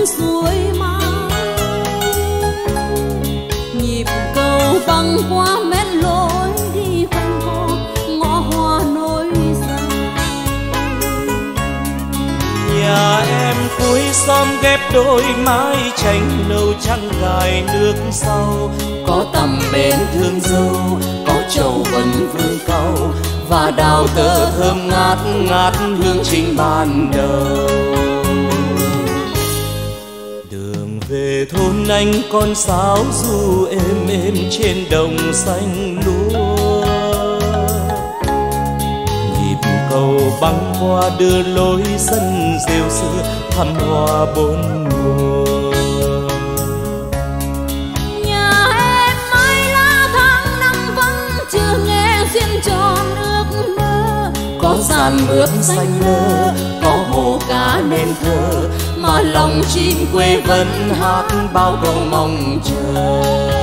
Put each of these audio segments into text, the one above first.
suối mãi. Nhịp cầu băng qua mét lối đi quanh co ngõ hoa nối dài. Nhà em cuối xóm ghép đôi mái tranh nâu trắng gài nước sau, có tầm bến thương dâu, có trầu vân vương cau và đào tơ thơm ngát ngát hương trình ban đầu. Đường về thôn anh con sáo du êm êm trên đồng xanh lúa. Nhịp cầu băng qua đưa lối sân rêu xưa thăm hoa bốn mùa. Nhà em mai lá tháng năm vẫn chưa nghe duyên tròn ước mơ. Có giàn mướp xanh lơ, có hồ cá nên thơ, mà lòng chim quê vẫn hát bao câu mong chờ.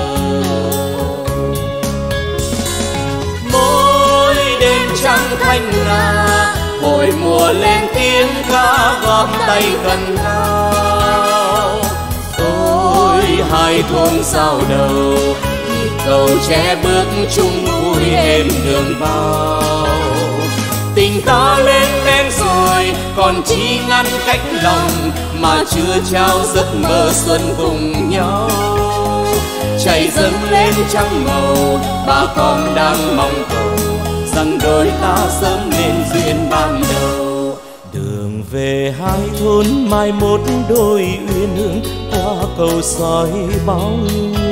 Mỗi đêm trăng thanh nga, hồi mùa lên tiếng ca gom tay gần nhau. Ôi hai thôn giao đầu, nhịp cầu che bước chung vui êm đường bao. Tình ta lên men rồi, còn chi ngăn cách lòng, mà chưa trao giấc mơ xuân cùng nhau. Chảy dâng lên trăng màu, bà con đang mong cầu rằng đôi ta sớm nên duyên ban đầu. Đường về hai thôn mai một đôi uyên ương qua cầu soi bóng.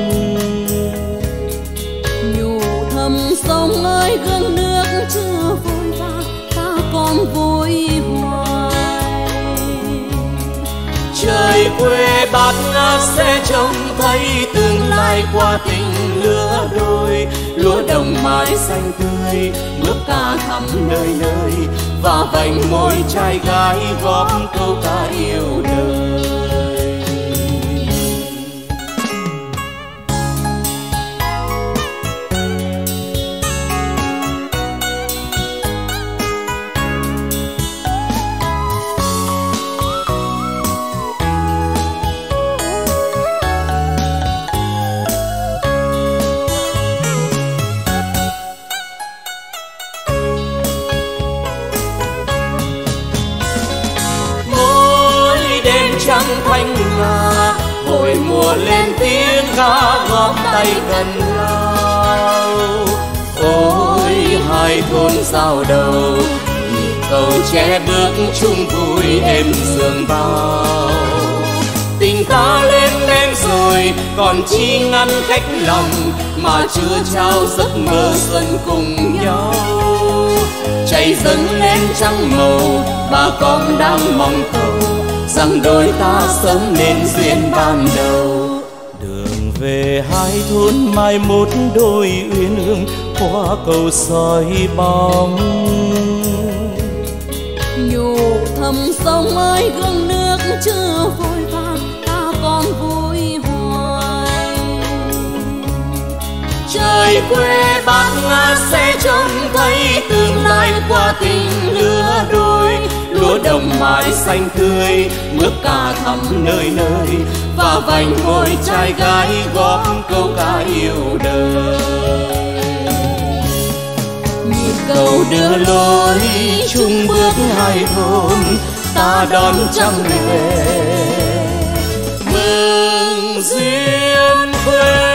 Nhủ thầm sông ơi gương nước chưa vội vã, ta còn vui hoài. Trời quê bát ngát sẽ trông thấy tương lai qua tình lứa đôi. Lúa đồng mái xanh tươi, mướp ca thắm nơi nơi, và vành môi trai gái góp câu ca yêu đời. Trăng thanh nga, hồi mùa lên tiếng ca góp tay gần nhau. Ôi hai thôn giao đầu, nhịp cầu che bước chung vui êm sương bao. Tình ta lên men rồi, còn chi ngăn cách lòng, mà chưa trao giấc mơ xuân cùng nhau. Chảy dâng lên trăng màu, bà con đang mong cầu rằng đôi ta sớm nên duyên ban đầu. Đường về hai thôn mai một đôi uyên ương qua cầu soi bóng. Nhủ thầm sông ơi gương nước chưa vội vàng, ta còn vui hoài. Trời quê bát ngát sẽ trông thấy tương lai qua tình lứa đôi. Lúa đồng mái xanh tươi, mướp ca thắm nơi nơi, và vành môi trai gái góp câu ca yêu đời. Nhịp cầu đưa lối chung bước hai thôn, ta đón trăng về mừng duyên quê.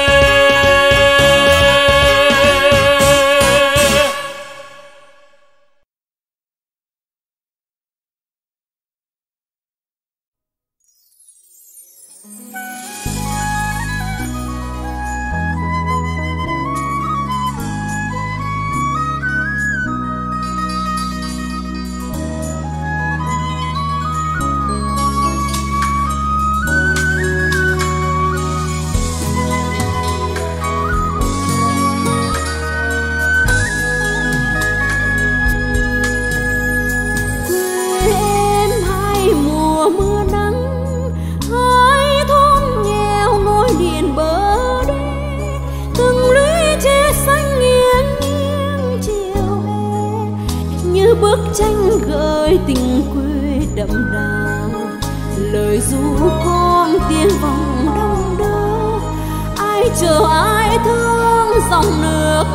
bức tranh gợi tình quê đậm đà lời ru có tiếng vọng đông đưa, ai chờ ai thương dòng nước.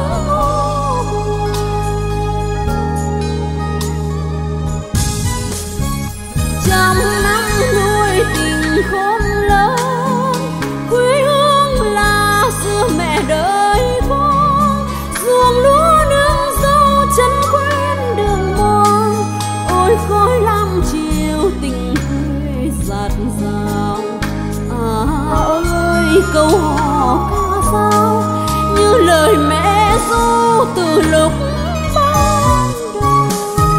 Trăm năm nuôi tình khôn lớn, quê hương là xưa mẹ đợi con, ruộng lúa nương dâu chân quen đường mòn. Ôi khói lam chiều tình quê dạt dào, ơi câu hò ca dao như lời mẹ ru từ lúc ban đầu.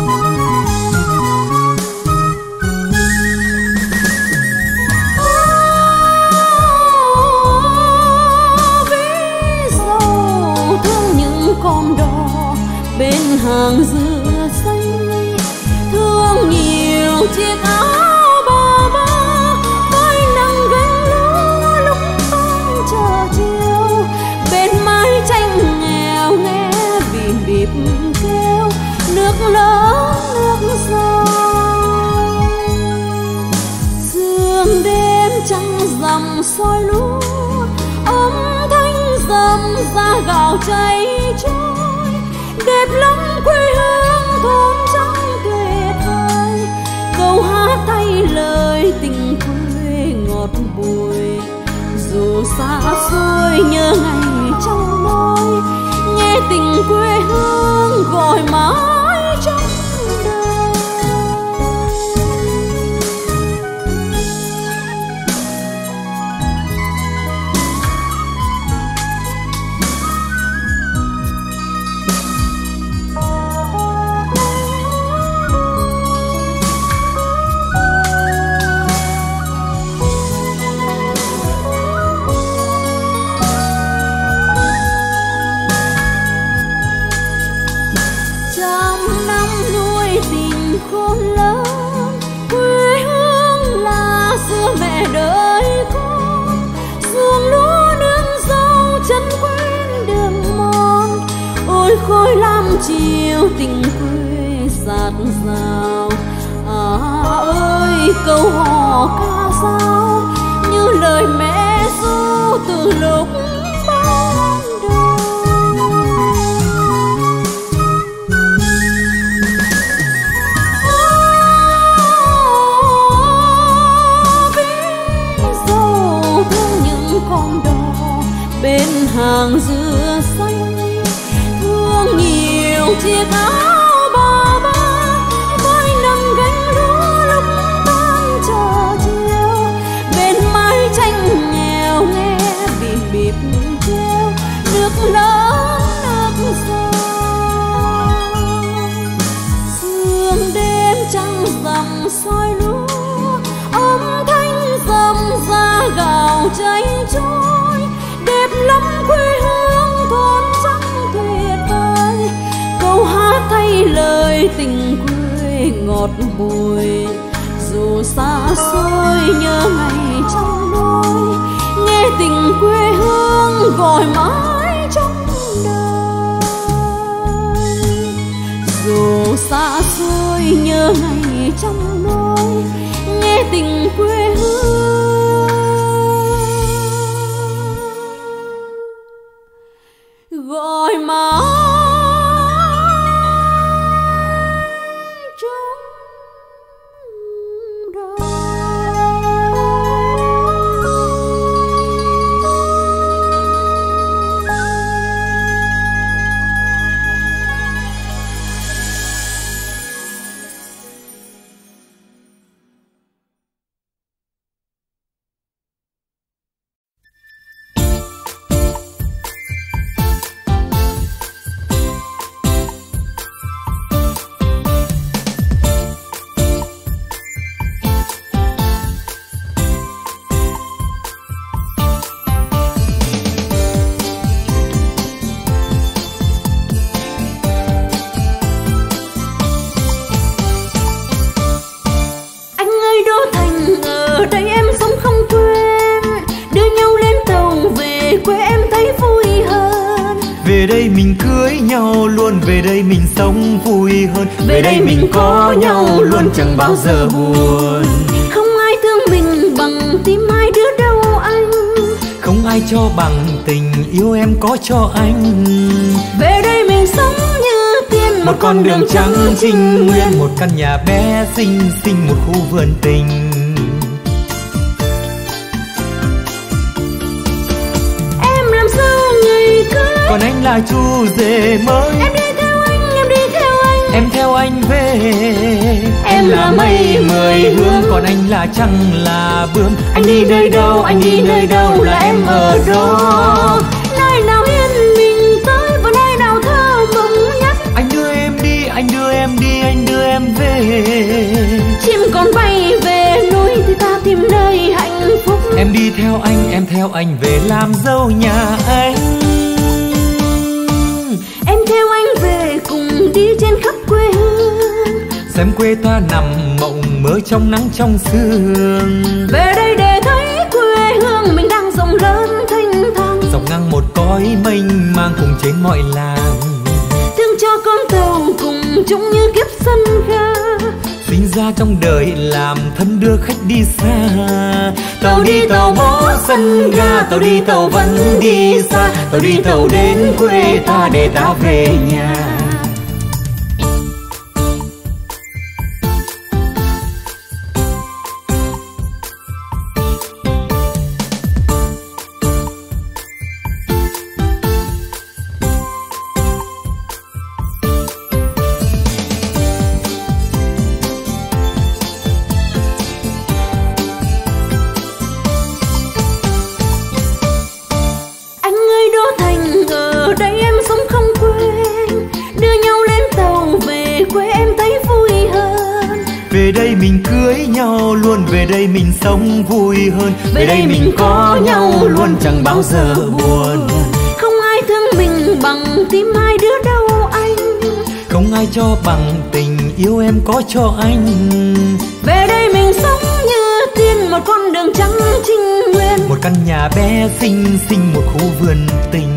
Ví dầu thương những con đò bên hàng dừa xanh, thương nhiều chiếc áo bà ba với nắng gánh lúa lúc tan chờ chiều. Bên mái tranh nghèo nghe bìm bịp kêu nước lớn nước sông. Sương đêm trăng rằm soi lúa, ấm thanh dầm ra gạo cháy trôi. Đẹp lắm quê hương thôn trắng tuyệt vời, câu hát thay lời tình quê ngọt bùi. Dù xa xôi nhớ ngày trong môi, nghe tình quê hương gọi mãi trong đời. Khôn lớn, quê hương là xưa mẹ đợi con, ruộng lúa nương dâu chân quen đường mòn. Ôi khói lam chiều tình quê dạt dào, ơi câu hò ca dao như lời mẹ ru từ lúc ban đầu. Con đò bên hàng dừa xanh, thương nhiều chiếc áo bà ba với nắng gánh lúa lúc tan chờ chiều. Bên mái tranh nghèo nghe bìm bịp kêu nước lớn nước sông. Sương đêm trăng rằm soi lúa, ấm thanh dầm ra gạo cháy trôi. Đẹp lắm quê hương thôn trắng tuyệt vời, câu hát thay lời tình quê ngọt bùi. Dù xa xôi nhớ ngày trong nôi, nghe tình quê hương gọi mãi trong đời. Dù xa xôi nhớ ngày trong nôi, nghe tình quê hương gọi mãi trong đời. Về đây mình cưới nhau luôn, về đây mình sống vui hơn. Về đây mình có nhau luôn, chẳng bao giờ buồn. Không ai thương mình bằng tim hai đứa ai cho bằng tình yêu em có cho anh. Về đây mình sống như tiên, một con đường trắng trinh nguyên, một căn nhà bé xinh xinh, một khu vườn tình. Em làm sao ngày cưới, còn anh là chú rể mới. Em đi theo anh, em đi theo anh, em theo anh về. Em là mây mười hướng, còn anh là trăng là bướm. Anh đi nơi đâu, anh đi nơi đâu là em ở đó. Nơi nào yên mình tới và nơi nào thơ mộng nhất. Anh đưa em đi, anh đưa em đi, anh đưa em về. Chim còn bay về núi thì ta tìm nơi hạnh phúc. Em đi theo anh, em theo anh về làm dâu nhà anh. Em theo anh về cùng đi trên khắp quê hương, xem quê ta nằm mộng mơ trong nắng trong sương. Về đây để thấy quê hương mình đang rộng lớn thanh thang, dọc ngang một cõi mênh mang cùng trên mọi làng. thương cho con tàu cùng chúng như kiếp sân ga, sinh ra trong đời làm thân đưa khách đi xa. Tàu đi tàu bó sân ga, tàu đi tàu vẫn đi xa. Tàu đi tàu đến quê ta để ta về nhà. Về đây mình cưới nhau luôn, về đây mình sống vui hơn. Về đây mình có nhau luôn, chẳng bao giờ buồn. Không ai thương mình bằng tim hai đứa đâu anh. Không ai cho bằng tình yêu em có cho anh. Về đây mình sống như tiên, một con đường trắng trinh nguyên, một căn nhà bé xinh xinh, một khu vườn tình.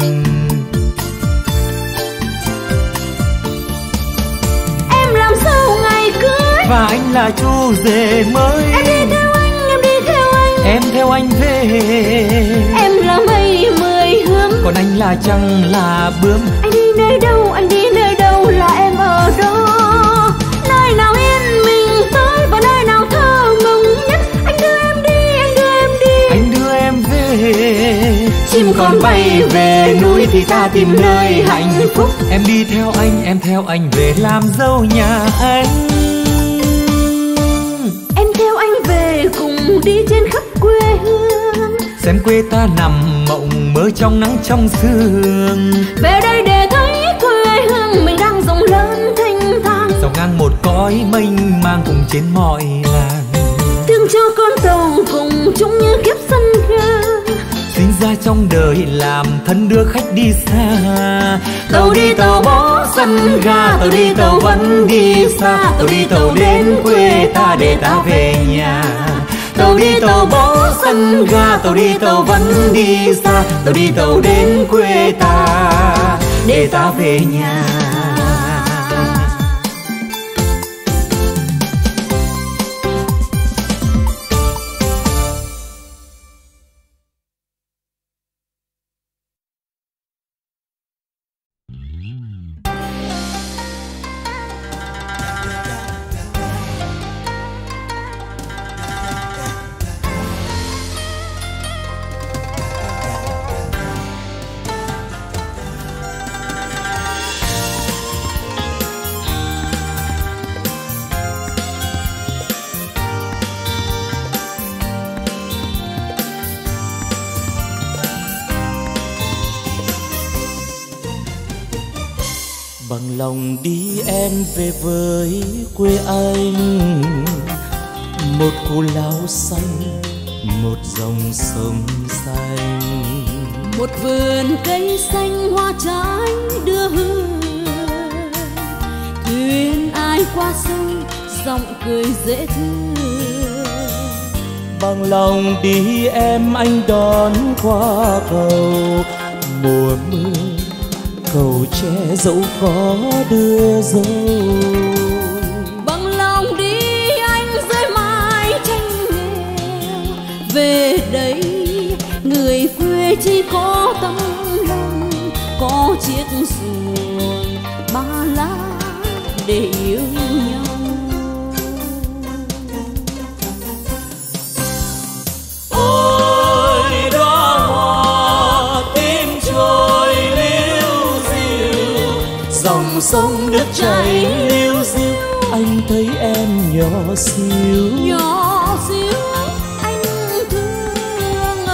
Em làm sao ngày cưới, và anh là chú rể mới. Em đi theo anh, em đi theo anh, em theo anh về. Em là mây mười hướng, còn anh là trăng là bướm. Anh đi nơi đâu, anh đi nơi đâu là em ở đó. Nơi nào yên mình tới và nơi nào thơ mộng nhất. Anh đưa em đi, anh đưa em đi, anh đưa em về. Chim còn bay về núi thì ta tìm nơi hạnh phúc. Em đi theo anh, em theo anh về làm dâu nhà anh. Em theo anh về cùng đi trên khắp quê hương, xem quê ta nằm mộng mơ trong nắng trong sương. Về đây để thấy quê hương mình đang rộng lớn thanh thang, dọc ngang một cõi mênh mang cùng trên mọi làng. thương cho con tàu cùng chúng như kiếp sân ga, sinh ra trong đời làm thân đưa khách đi xa. Tàu đi tàu bó sân ga, tàu đi tàu vẫn đi xa. Tàu đi tàu đến quê ta để ta về nhà. Tàu đi tàu bó sân ga, tàu đi tàu vẫn đi xa. Tàu đi tàu đến quê ta để ta về nhà. Bằng lòng đi em về với quê anh, một cù lao xanh, một dòng sông xanh, một vườn cây xanh hoa trái đưa hương. Thuyền ai qua sông giọng cười dễ thương. Bằng lòng đi em anh đón qua cầu, mùa mưa cầu tre dẫu có đưa dâu. Bằng lòng đi anh dưới mái tranh nghèo, về đây người quê người chỉ có tấm lòng, có chiếc xuồng ba lá để yêu nhau. Ôi đóa hoa tím trôi liêu xiêu, dòng sông nước chảy liêu xiêu, anh thấy em nhỏ xíu. Nhỏ xíu anh thương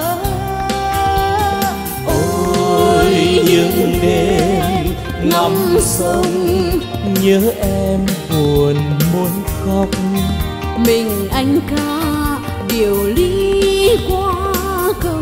Ôi những đêm ngắm sông nhớ em buồn muốn khóc, mình anh ca điều ly qua cầu.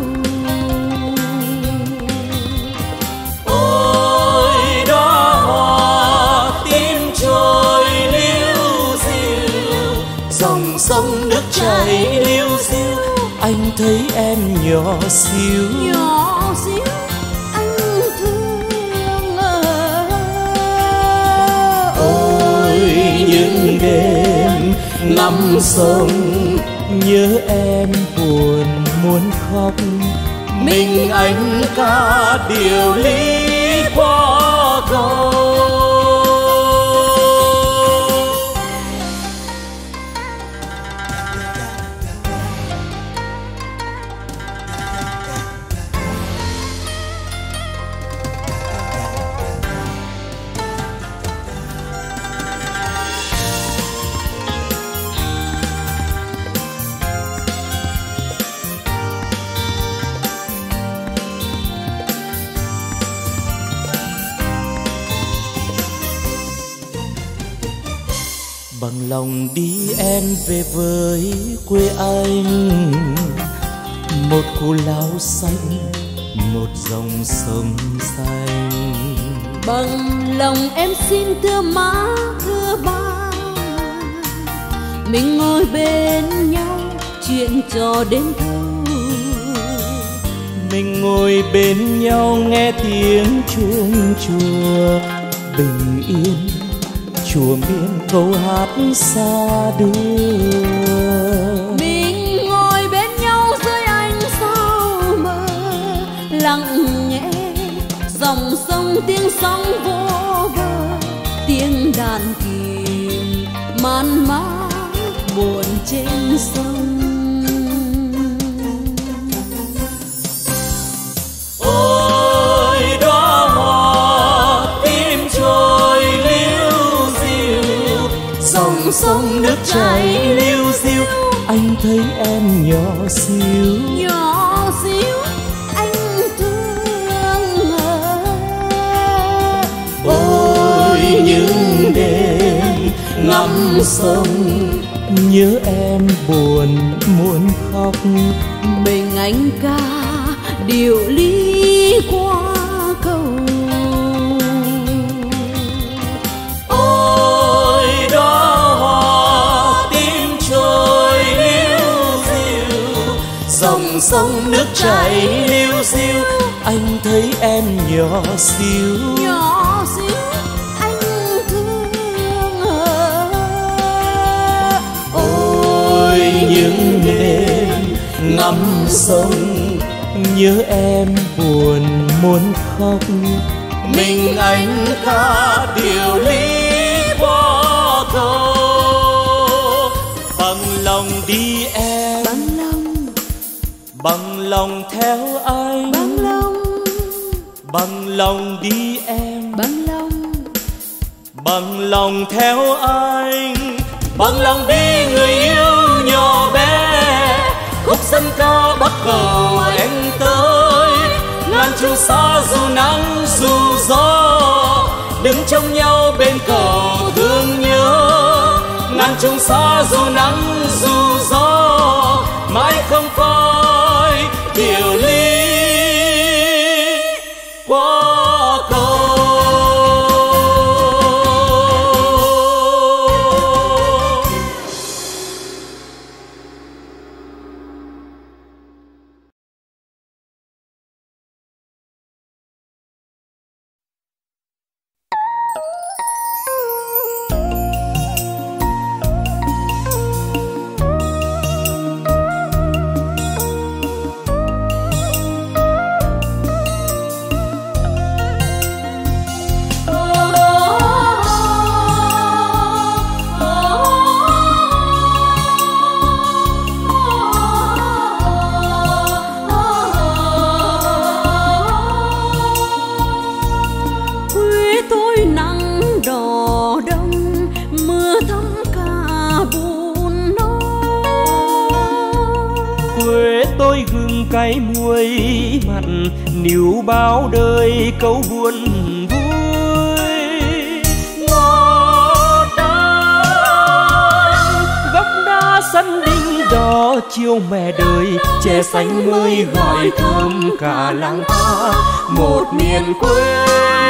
Ôi đóa hoa tím trôi liêu xiêu, dòng sông nước chảy liêu xiêu, anh thấy em nhỏ xíu. Nhỏ xíu anh thương Ôi những đêm ngắm sông nhớ em buồn muốn khóc, mình anh ca điều ly qua cầu. Bằng lòng đi em về với quê anh, một cù lao xanh, một dòng sông xanh. bằng lòng em xin thưa má thưa ba, mình ngồi bên nhau chuyện trò đến thâu. Mình ngồi bên nhau nghe tiếng chuông chùa bình yên, chùa miên câu hát xa đưa. Mình ngồi bên nhau dưới ánh sao mờ, lặng nhẹ dòng sông tiếng sóng vô vơ, tiếng đàn kìm man mác buồn trên sông. Ôi đóa hoa tím trôi liêu xiêu, dòng sông nước chảy liêu xiêu, anh thấy em nhỏ xíu. Nhỏ xíu anh thương Ôi những đêm ngắm sông nhớ em buồn muốn khóc, mình anh ca điều ly qua cầu. Ôi đóa hoa tím trôi liêu xiêu, dòng sông nước chảy liêu xiêu, anh thấy em nhỏ xíu. Nhỏ xíu anh thương Ôi những đêm ngắm sông nhớ em buồn muốn khóc, mình anh ca điều ly qua cầu. Bằng lòng đi em, bằng lòng theo anh, bằng lòng đi em, bằng lòng theo anh, bằng lòng đi người yêu nhỏ bé. Khúc dân ca bắt cầu anh tới, ngàn chu xa dù nắng dù gió, đứng trong nhau bên cầu thương nhớ. Ngàn chung xa dù nắng dù gió, mãi không phai điều ly qua cầu. gừng cay muối mặn, níu bao đời câu buồn vui. Ngọt đắng gốc đa sân đinh đỏ chiều mẹ đời, chè xanh mới gọi thơm cả làng ta. Một miền quê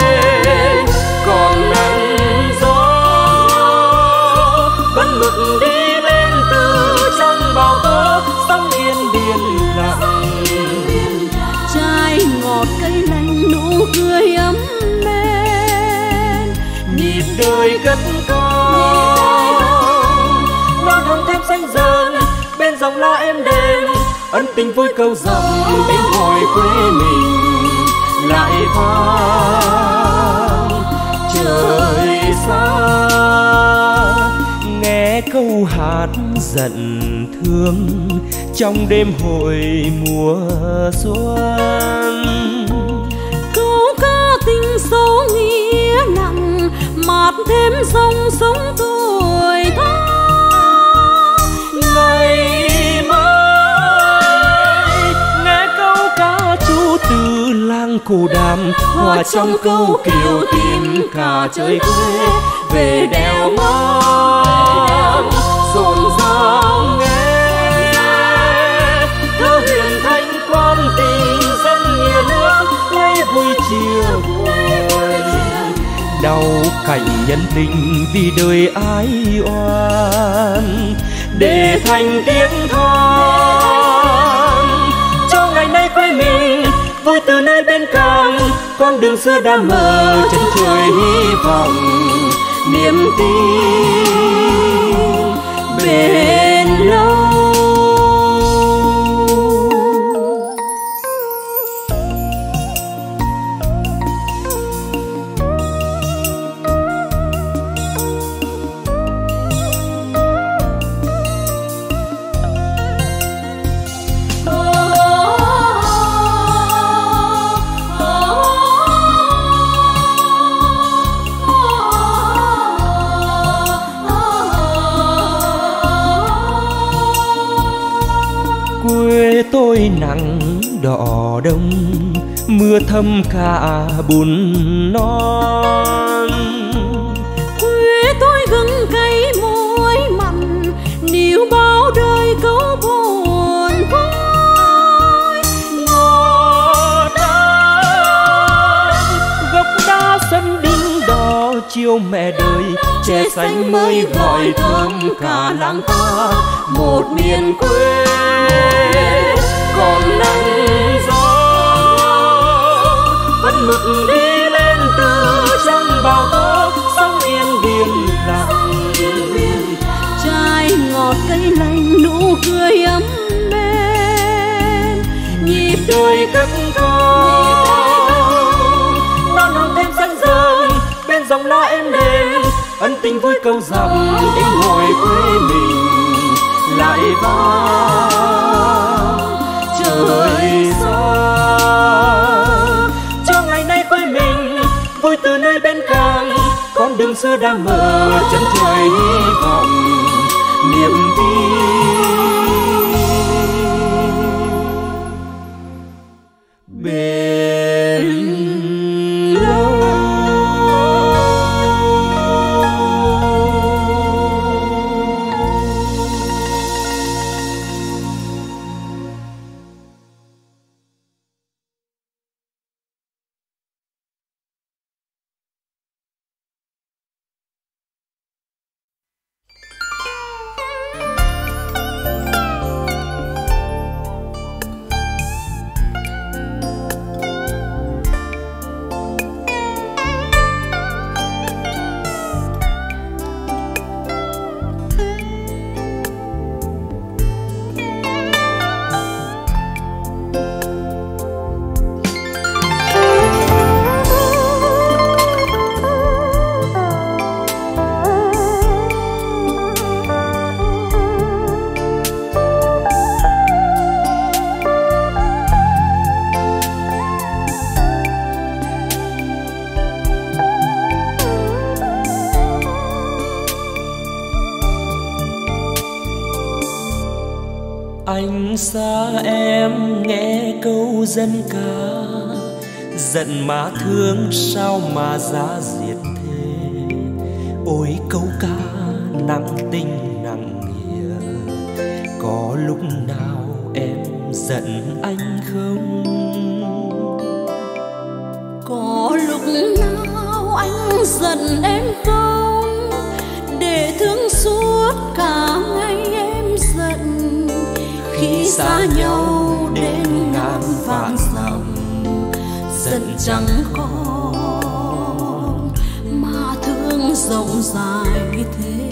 còn nắng gió vẫn mực đi lên từ trong bao tố, sóng yên biển lặng. Trái ngọt cây lành nụ cười ấm lên, nhịp đời cất cao non hồng thêm xanh dần bên dòng lá êm đềm. Ân tình vui câu dầm đến hồi quê mình lại vang trời xa. Nghe câu hát giận thương trong đêm hội mùa xuân, câu ca tình sâu nghĩa nặng mạt thêm dòng sống tuổi thơ. Ngày mai nghe câu ca chú từ làng Cổ Đàm, hòa trong câu kiều tìm cả trời quê về đèo ngang rộn ràng nghe. Thơ huyền thanh quan tình dân nghĩa nước lấy vui chia buồn, đau cảnh nhân tình vì đời ái oan, để thành tiếng than cho ngày nay quê mình vui từ nơi bên cạnh. Con đường xưa đã mờ chân trời hy vọng niềm tin bền lâu. Quê tôi nắng đỏ đông, mưa thấm cả bùn non. Quê tôi gừng cay muối mặn, níu bao đời câu buồn vui. Ngọt đắng gốc đa sân đinh đỏ chiều mẹ đời, chè xanh mới gọi thơm cả làng ta. Một miền quê còn nắng gió vẫn mực đi lên từ trong bao tố, sóng yên biển lặng. Trái ngọt cây lành nụ cười ấm lên, nhịp đời cất cao non hồng thêm xanh dần bên dòng lá êm đềm. Ân tình vui câu dầm đến hồi quê mình lại vang trời xa. Cho ngày nay quê mình vui từ nơi bên cạnh. Con đường xưa đã mờ chân trời hy vọng niềm tin bền lâu. xa em nghe câu dân ca, giận má thương sao mà giá diệt thế. Ôi câu ca nặng tình nặng nghĩa, có lúc nào em giận anh không? Có lúc nào anh giận em không? Để thương suốt cả ngày em giận. Khi xa nhau đến ngàn vạn dặm, giận chẳng còn mà thương rộng dài thế.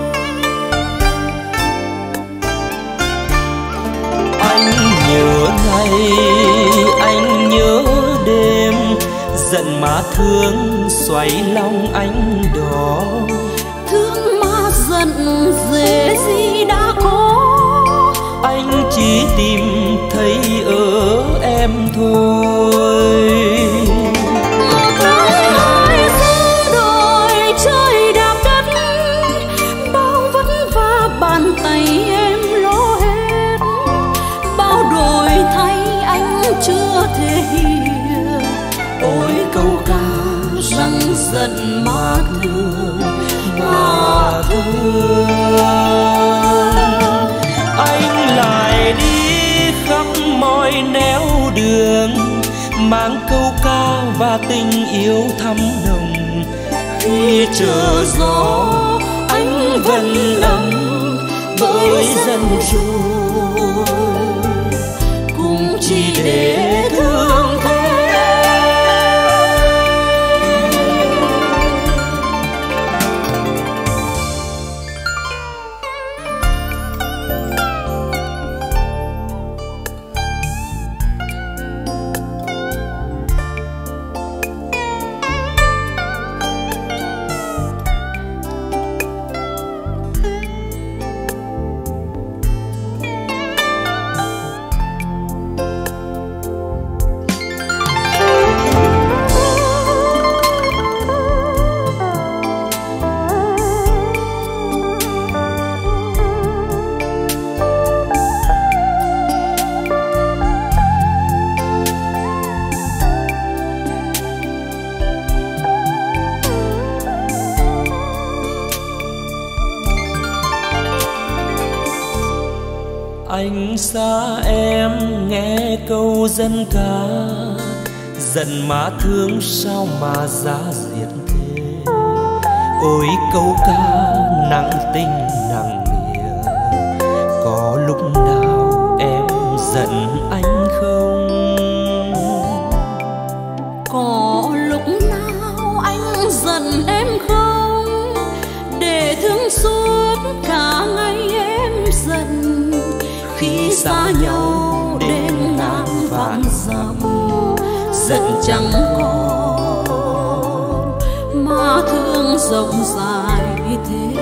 Anh nhớ ngày, anh nhớ đêm, giận má thương xoáy lòng anh đó. Thương mà giận dễ gì đã có, anh chỉ tìm thấy ở em thôi. một năm hai giữ đôi trời đạp đất, bao vất vả bàn tay em lo hết, bao đổi thay anh chưa thể hiểu. Ôi câu ca rằng giận mà thương, mà thương. Anh lại đi khắp mọi nẻo đường, mang câu ca và tình yêu thắm nồng. Khi chờ gió anh vẫn ấm bởi dần rồi, cũng chỉ để thương thế. Anh xa em nghe câu dân ca, giận má thương sao mà giá diệt thế. Ôi câu ca nặng tình nặng nghĩa, có lúc nào em giận anh không? Có lúc nào anh giận em không? Để thương suốt cả ngày em giận. Khi xa nhau đến ngàn vạn dặm, giận chẳng còn mà thương rộng dài thế.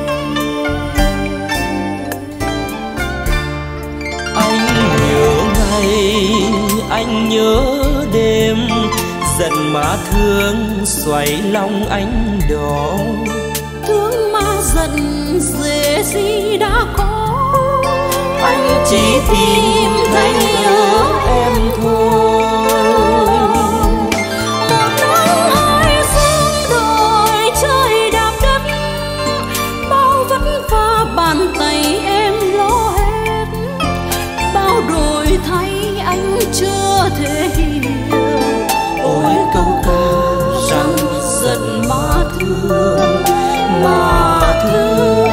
Anh nhớ ngày, anh nhớ đêm, giận má thương xoáy lòng anh đó. Thương mà giận dễ gì đã có, anh chỉ tìm thấy ở em thôi. một năm hai giữ đôi trời đạp đất, bao vất vả bàn tay em lo hết, bao đổi thay anh chưa thể hiểu. Ôi câu ca rằng giận má thương, má thương.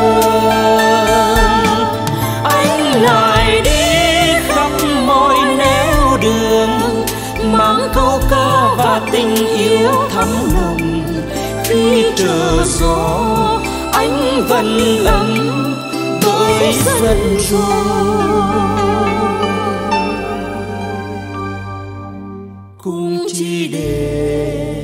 Lại đi khắp mọi nẻo đường, mang câu ca và tình yêu thắm nồng. Khi chờ gió anh vẫn ấm bởi dần rồi, cũng chỉ để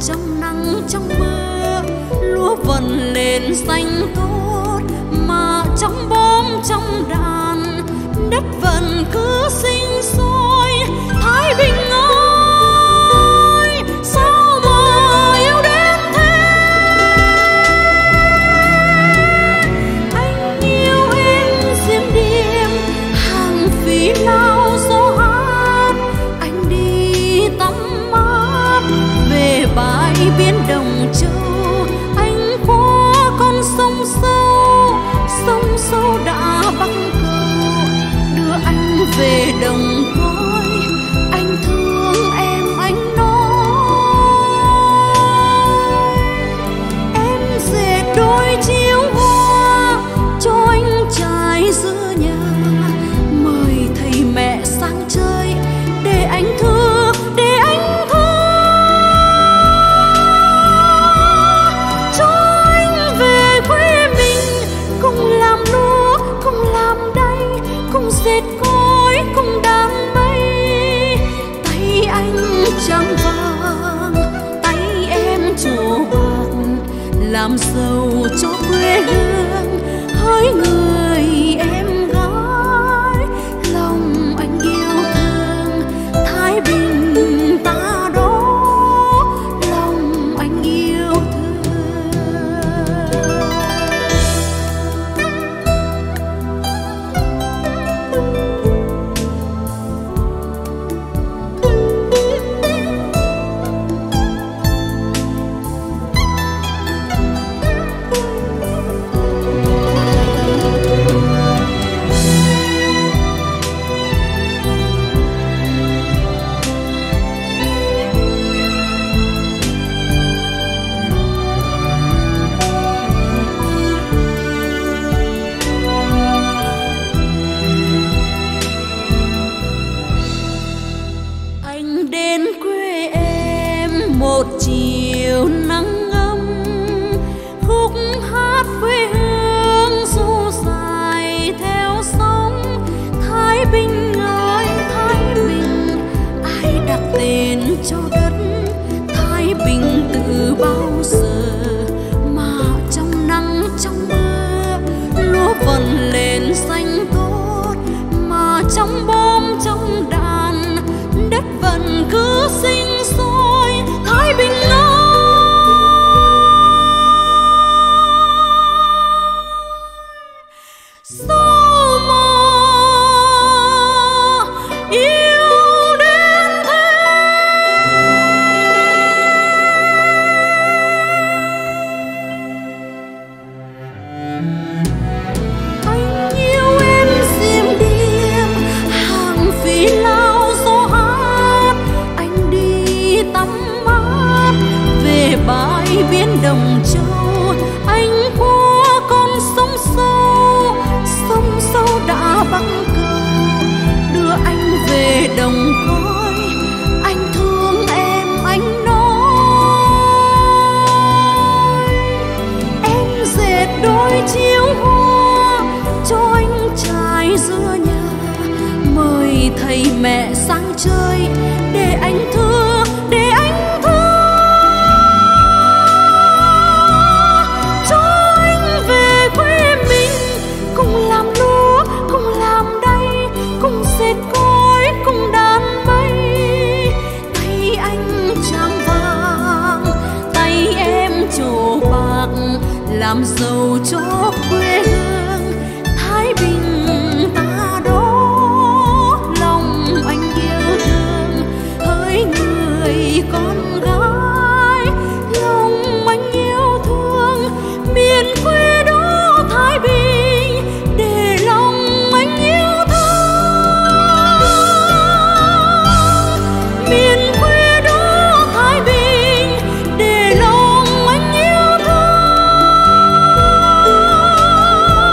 trong nắng trong mưa, lúa vần lên xanh tốt, mà trong bom trong đàn đất vẫn cứ sinh sôi. Thái Bình ơi, sao mà yêu đến thế? Anh yêu em diêm điềm, hàng phí lao gió hát. Anh đi tắm mát về bãi biển Đồng Châu, anh qua con sông sâu, sông sâu đã bắc cầu, đưa anh về đồng cõi. Anh thương em, anh nói em dệt đôi chiếu hoa cho anh trai giữa nhà, mời thầy mẹ sang chơi để anh thương, để anh cho anh về quê mình, cùng làm lúa, cùng làm đay, cùng dệt cối, cùng đan mây. Tay anh trắng vàng, tay em trổ bạc, làm giàu cho quê hương. Hỡi người em gái, lòng anh yêu thương Thái Bình ta đó, lòng anh yêu một chiều nắng ấm, khúc hát quê hương du dài theo sóng. Thái Bình ơi Thái Bình, ai đặt tên cho đất Thái Bình từ bao giờ, mà trong nắng trong mưa lúa vần lên xanh tốt, mà trong bom trong đàn đất vẫn cứ sinh sôi. Thái Bình ơi, sao mà yêu đến thế? Anh yêu em diêm điềm, hàng phí lao gió hát. Anh đi tắm về bãi biển Đồng Châu, anh qua con sông sâu, sông sâu đã bắc cầu, đưa anh về đồng cõi. Anh thương em, anh nói em dệt đôi chiếu hoa cho anh trai giữa nhà, mời thầy mẹ sang chơi để anh thương, để anh dệt cối, cùng đan mây. Tay anh trắng vàng, tay em trổ bạc, làm giàu cho quê hương Thái Bình ta đó, lòng anh yêu thương. Hỡi người con gái, lòng anh yêu thương miền quê đó Thái Bình, để lòng anh yêu miền quê đó Thái Bình, để lòng anh yêu thương.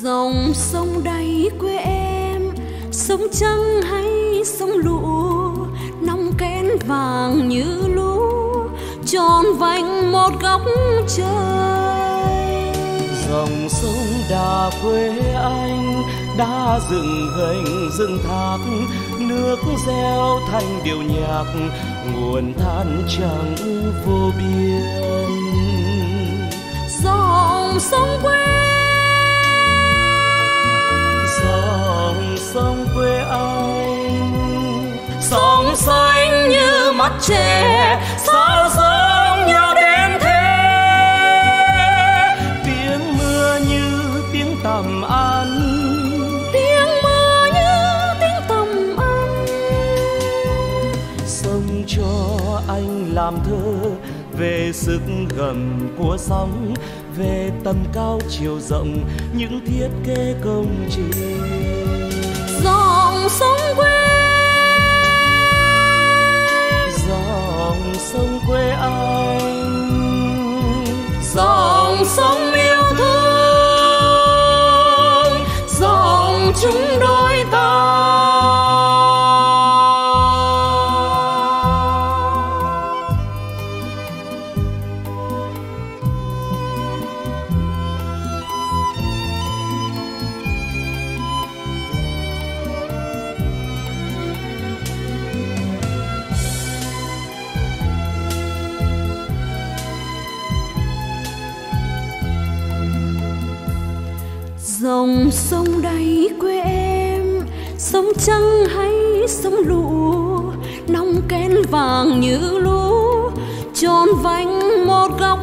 Dòng sông đầy quê em, sông trắng hay sông lụa, nòng kén vàng như lúa, tròn vành một góc trời. Dòng sông Đà quê anh đã dựng gành dựng thác, nước reo thành điệu nhạc, nguồn than trắng vô biên. Dòng sông quê, dòng sông quê anh, sông xanh như mắt trẻ, sao giống nhau đến thế. Tiếng mưa như tiếng tầm ăn, tiếng mưa như tiếng tầm ăn. Sông cho anh làm thơ về sức gầm của sóng, về tầm cao chiều rộng những thiết kế công trình. Dòng sông quê, dòng sông quê anh, dòng sông yêu thương, dòng chúng đôi ta. Dòng sông đầy quê em, sông trắng hay sông lụa, nòng kén vàng như lúa, tròn vành một góc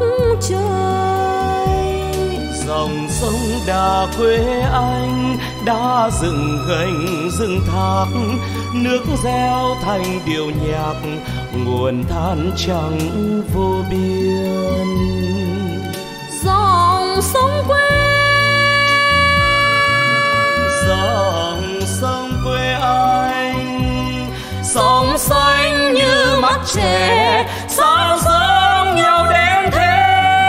trời. Dòng sông Đà quê anh đã dựng gành dựng thác, nước reo thành điệu nhạc, nguồn than trắng vô biên. Dòng sông quê, dòng sông quê anh, sông xanh như mắt trẻ, sao giống nhau đến thế.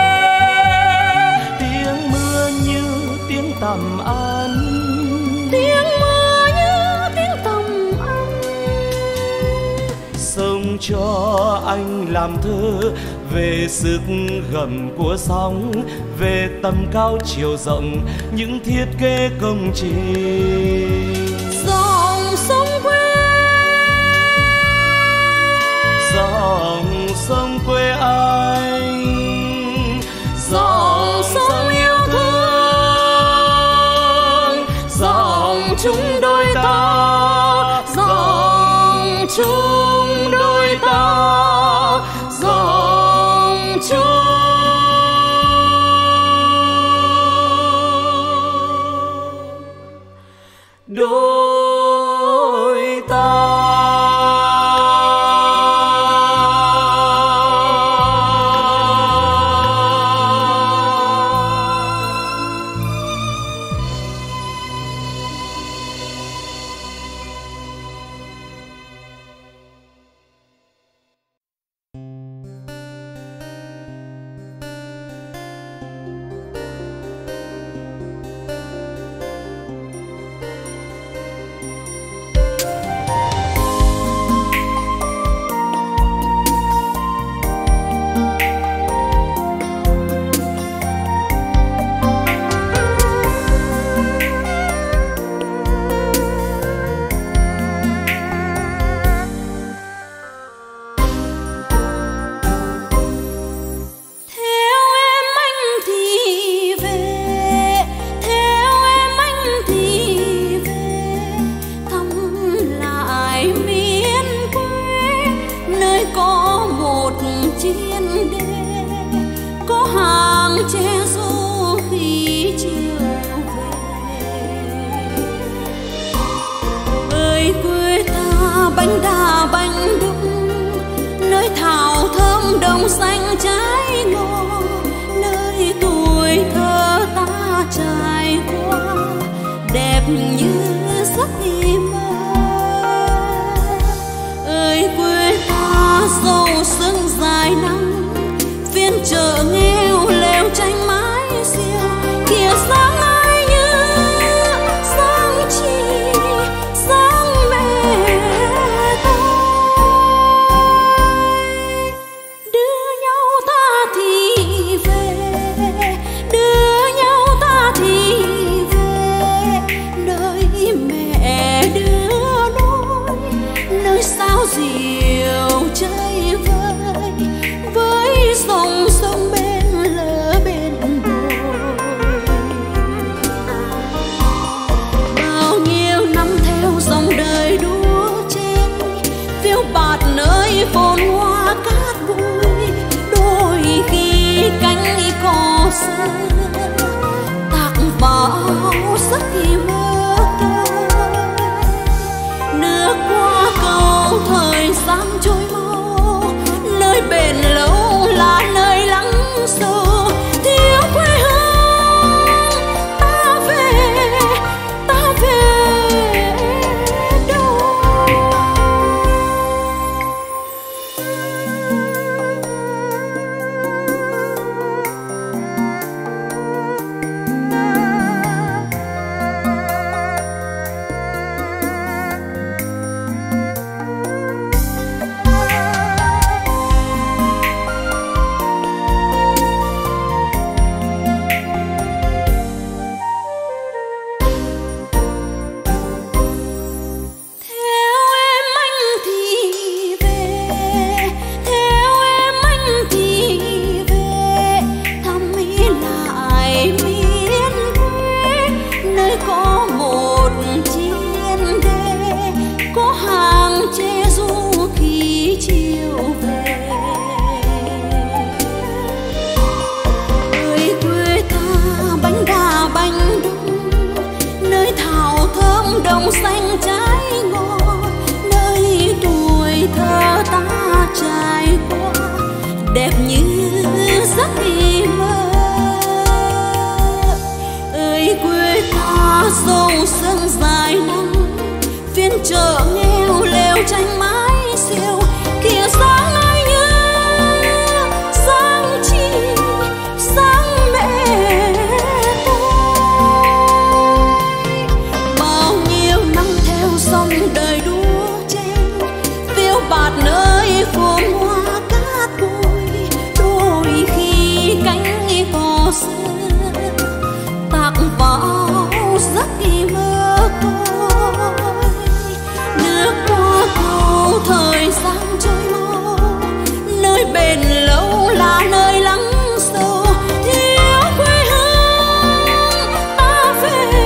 Tiếng mưa như tiếng tầm ăn, tiếng mưa như tiếng tầm ăn. Sông cho anh làm thơ về sức gầm của sóng, về tầm cao chiều rộng những thiết kế công trình. Dòng sông quê, dòng sông quê anh, dòng sông yêu thương, dòng chúng đôi ta, dòng chúng đôi ta, dòng chúng đôi ta. bánh đa bánh đúc, nơi thảo thơm đồng xanh trái ngô, nơi tuổi thơ ta trải qua đẹp như giấc mơ. Ơi quê ta giàu sương dài năm, phiên chợ nghèo lều tranh mái xiêu, kìa sáng ai như sao diều chơi với dòng sông bên lỡ bên bồi. Bao nhiêu năm theo dòng đời đua chen, phiêu bạt nơi phồn hoa cát bụi. Đôi khi cánh cò xưa tạc vào giấc mơ tôi. Nước qua cầu thời gian trôi mau, nơi bền lâu là nơi lắng sâu. Thiếu quê hương ta về đâu. Đồng xanh trái ngọt, nơi tuổi thơ ta trải qua đẹp như giấc mơ. Ơi quê ta dâu sương dài năm, phiên chợ nghèo lều tranh mái xiêu. Kìa sáng ai nhớ sáng chi sáng mẹ dòng đời đua chen, phiêu bạt nơi phồn hoa cát bụi. Đôi khi cánh cò xưa tạc vào giấc mơ tôi. Nước qua cầu thời gian trôi mau, nơi bền lâu là nơi lắng sâu. Thiếu quê hương ta về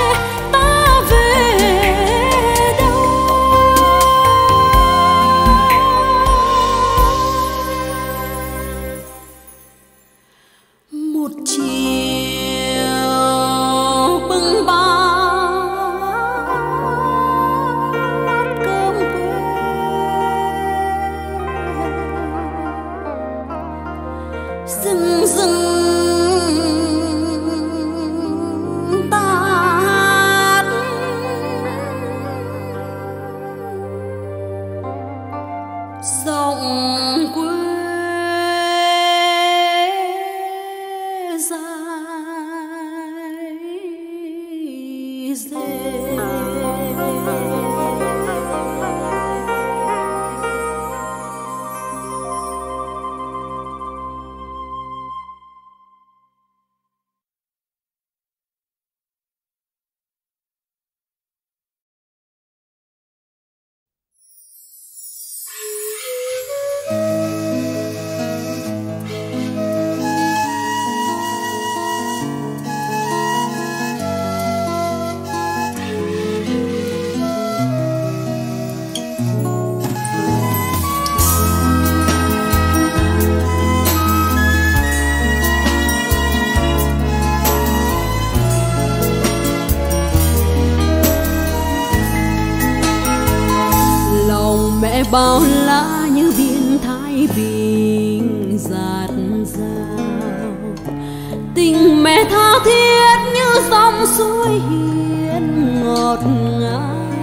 bao la như biển Thái Bình dạt dào. Tình mẹ tha thiết như dòng suối hiền ngọt ngào.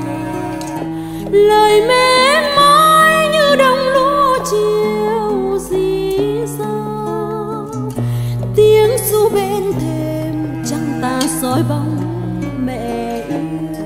Lời mến mãi như đồng lúa chiều rì rào. Tiếng ru bên thềm trăng ta soi bóng mẹ yêu.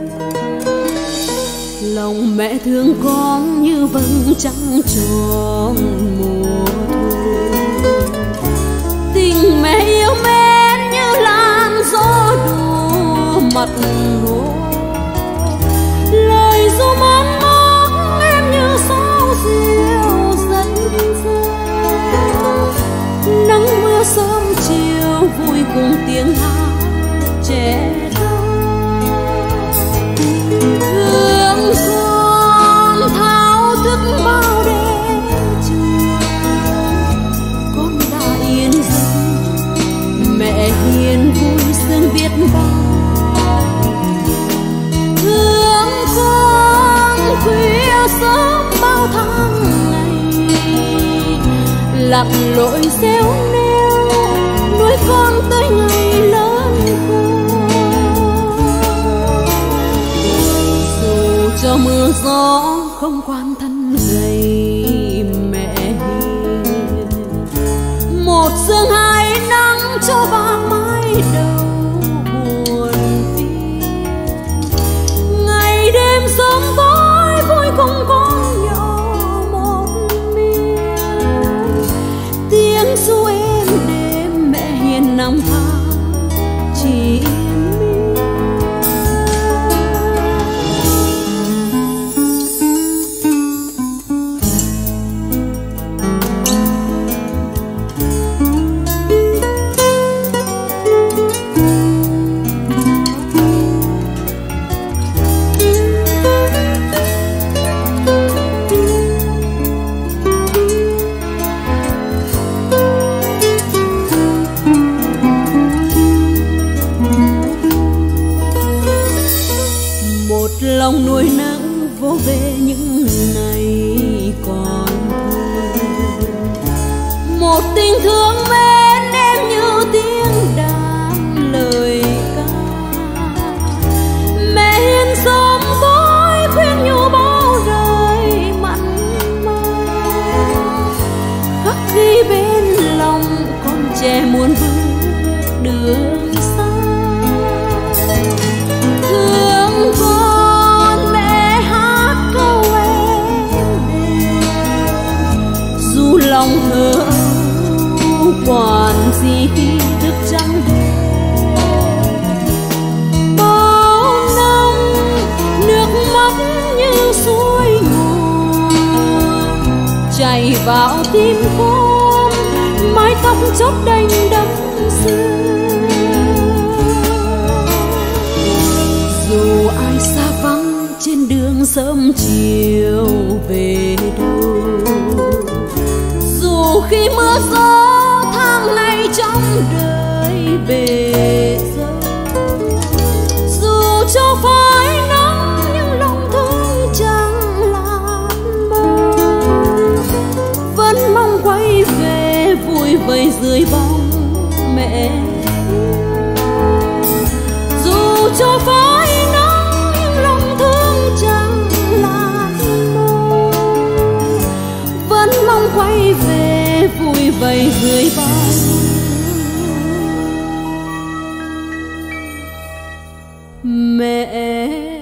Lòng mẹ thương con như vầng trăng tròn mùa thu. Tình mẹ yêu mến như làn gió đùa mặt hồ. Lời ru mong mong em như bằng. Thương con khuya sớm bao tháng ngày, lặn lội xéo neo nuôi con tới ngày lớn khôn. Dù cho mưa gió không quan thân gầy mẹ hiền, một sương hai nắng cho ba mái đầu buồn phiền. Ngày đêm sớm tối vui cùng con nhỏ một miền, tiếng ru êm đêm mẹ hiền năm tháng chỉ lòng nuôi nắng vô về những ngày còn thơ. Một tình thương mến em như tiếng đàn lời ca, mẹ hiền sớm tối khuyên nhủ bao đời mặn mà, khắc ghi bên lòng con trẻ muốn bước đường xa. Thương con mẹ hát câu em đêm, dù lòng thơ quản gì khi thức trắng đêm. Bao năm nước mắt như suối nguồn chảy vào tim con, mái tóc chót đành đẫm sương. Dù ai xa vắng trên đường sớm chiều về đâu, dù khi mưa gió tháng này trong đời bề dâu, dù cho phải nắng nhưng lòng thương chẳng làn mơ, vẫn mong quay về vui vầy dưới bóng mẹ. Dù cho phải nắng nhưng lòng thương chẳng làn mơ, vẫn mong quay về vui vầy dưới bóng mẹ.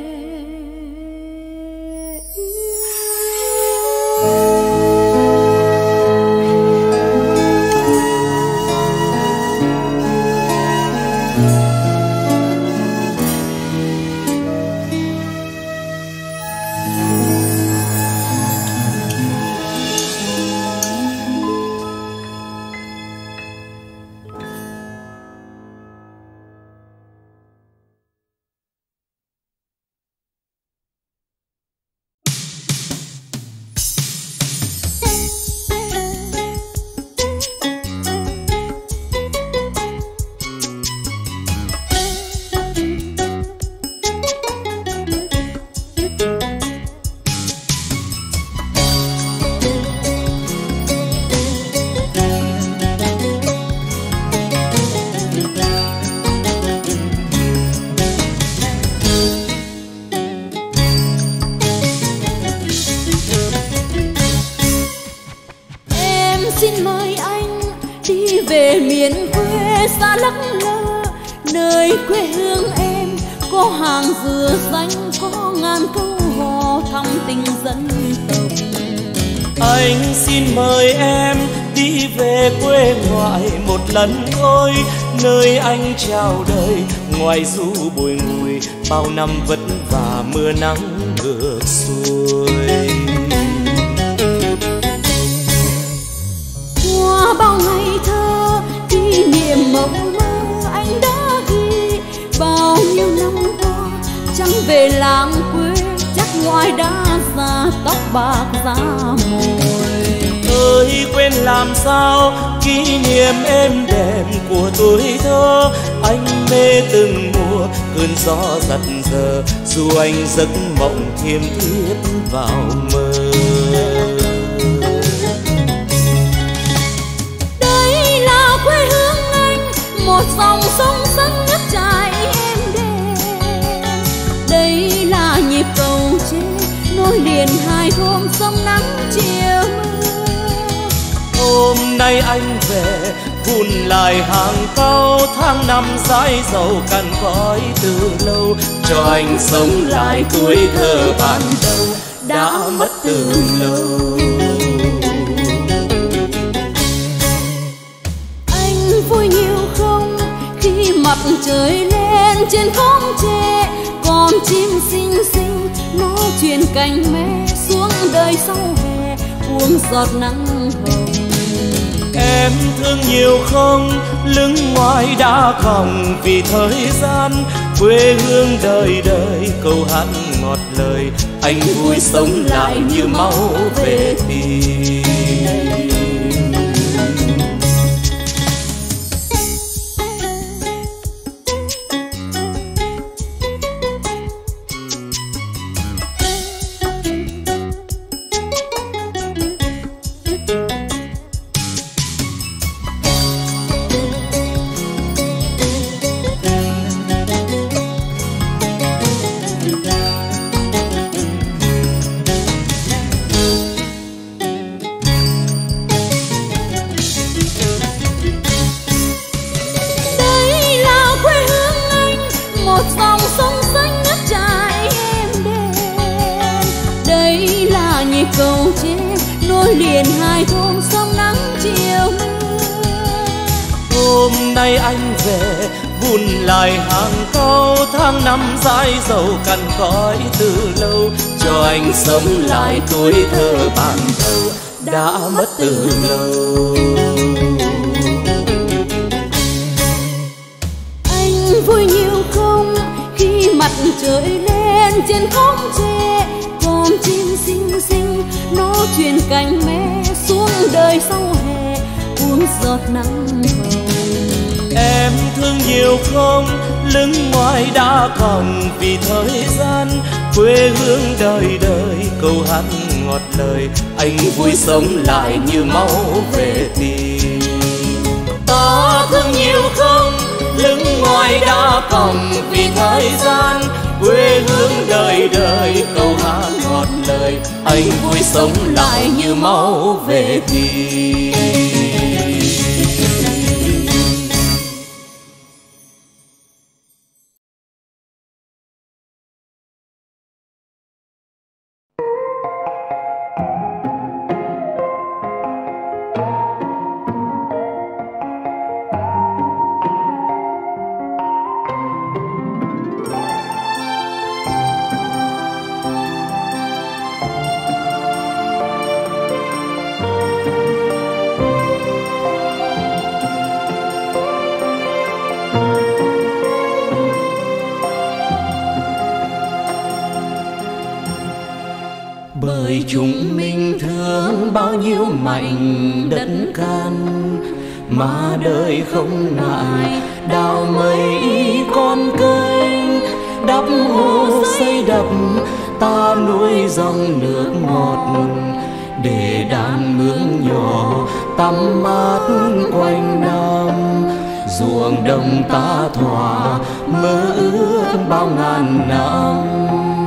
Xin mời anh đi về miền quê xa lắc lơ, nơi quê hương em có hàng dừa xanh, có ngàn câu hò thăm tình dân tộc. Anh xin mời em đi về quê ngoại một lần thôi, nơi anh chào đời ngoài du bùi ngùi, bao năm vất vả mưa nắng ngược xuôi. Qua bao ngày thơ kỷ niệm mộng mơ anh đã ghi, bao nhiêu năm qua chẳng về làng quê, chắc ngoài đã già tóc bạc da mồi. Ơi người quên làm sao kỷ niệm êm đềm của tuổi thơ. Anh mê từng mùa cơn gió giật giờ, dù anh giấc mộng thiêm thiếp vào mơ. Đây là quê hương anh, một dòng sông xanh nước chảy êm đềm. Đây là nhịp cầu tre nối liền hai thôn sông nắng chiều mưa. Hôm nay anh về vun lại hàng cau, tháng năm dãi dầu cằn cõi từ lâu, cho anh sống lại tuổi thơ ban đầu đã mất từ lâu. Anh vui nhiều không khi mặt trời lên trên khóm tre, con chim xinh xinh nó truyền cánh mẹ xuống đời sau hè uống giọt nắng hồng. Em thương nhiều không, lưng ngoài đã còng vì thời gian, quê hương đời đời câu hát ngọt lời, anh vui sống lại như máu về tim. Cầu tre nối liền hai thôn sông nắng chiều mưa. Hôm nay anh về vun lại hàng cau, tháng năm dãi dầu cằn cõi từ lâu, cho anh sống lại tuổi thơ ban đầu đã mất từ lâu. Anh vui nhiều không khi mặt trời lên trên khóm tre, con chim xinh xinh nó truyền cánh mẹ xuống đời sau hè uống giọt nắng hồng. Em thương nhiều không, lưng ngoài đã còng vì thời gian, quê hương đời đời câu hát ngọt lời, anh vui sống lại như máu về tim. Ta thương nhiều không, lưng ngoài đã còng vì thời gian, quê hương đời đời câu hát ngọt lời, anh vui sống lại như máu về tim. Bởi chúng mình thương bao nhiêu mảnh đất can, mà đời không ngại đào mấy con kênh, đắp hồ xây đập ta nuôi dòng nước ngọt, để đàn mương nhỏ tắm mát quanh năm, ruộng đồng ta thỏa mơ ước bao ngàn năm.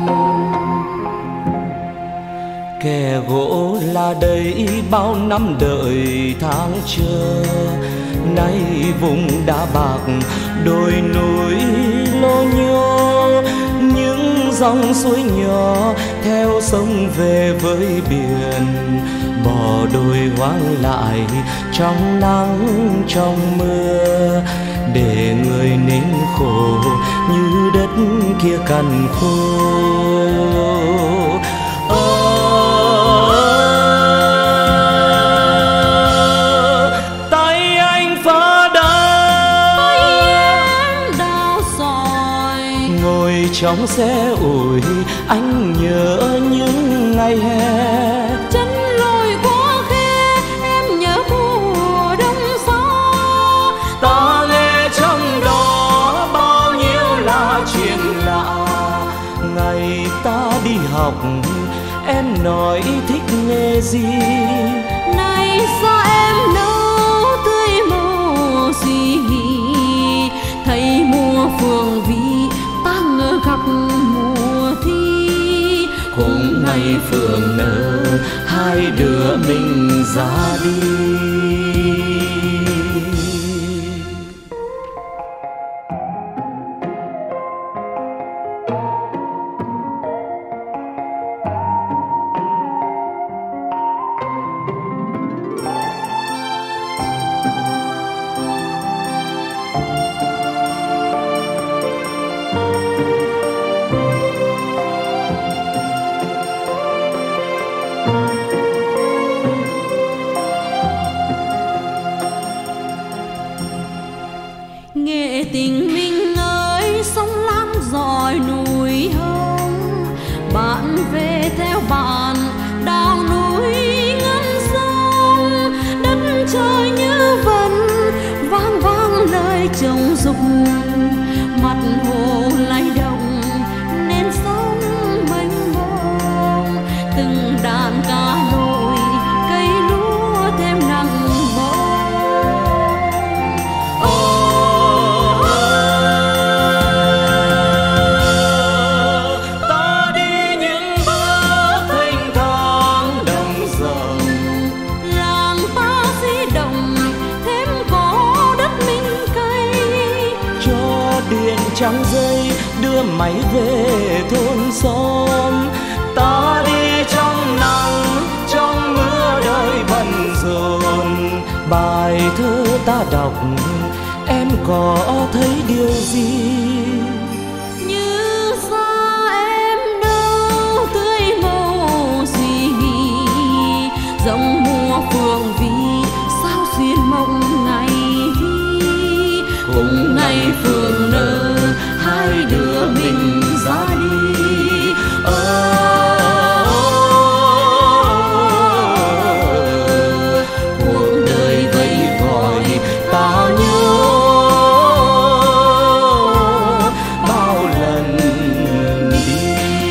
Kẻ gỗ là đây bao năm đợi tháng chờ, nay vùng đá bạc đồi núi lô nhô, những dòng suối nhỏ theo sông về với biển, bỏ đồi hoang lại trong nắng trong mưa, để người nên khổ như đất kia cằn khô. Tay anh phá đá, đào sỏi, ngồi trong xe ủi anh nhớ những ngày hè, chân lội qua khe em nói thích nghề gì. Này sao em nấu tươi màu suy nghĩ, thấy mùa phường vi ta ngỡ gặp mùa thi. Hôm nay phường nở hai đứa mình ra đi. Nghệ tình mình ơi, sông Lam dọi núi hồng. Bạn về theo bạn đào núi ngân sông. Đất trời như vần vang vang lời trống dục. Mặt hồ lay động nên sông mênh mông. Từng đàn cá nổi cây lúa thêm nắng bông. Trắng dây đưa máy về thôn xóm. Ta đi trong nắng trong mưa đời bận rộn. Bài thơ ta đọc em có thấy điều gì? Như xa em đâu tươi màu suy nghĩ, dòng mùa phượng vi sao xuyên mộng ngày thi. Cùng ngày phượng nở hai đứa mình ra đi. Cuộc đời vẫy gọi ta nhớ bao lần đi.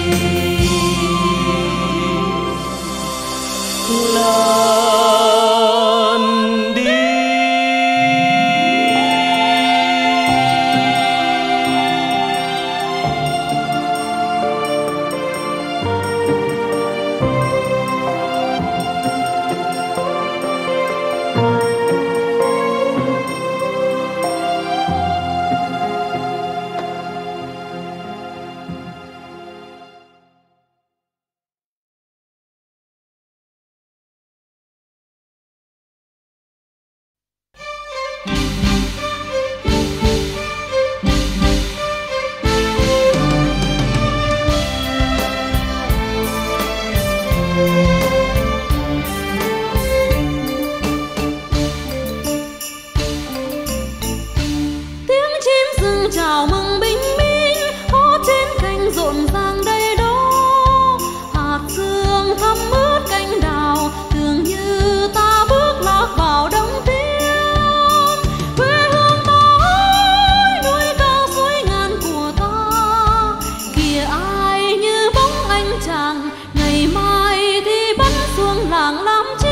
Chào mừng bình minh, hó trên cành rộn ràng đầy đó. Hạt sương thấm ướt cành đào, tưởng như ta bước lạc vào đông tiên. Quê hương ta ơi, núi cao suối ngàn của ta. Kìa ai như bóng anh chàng, ngày mai thì bắn xuống làng làm chi.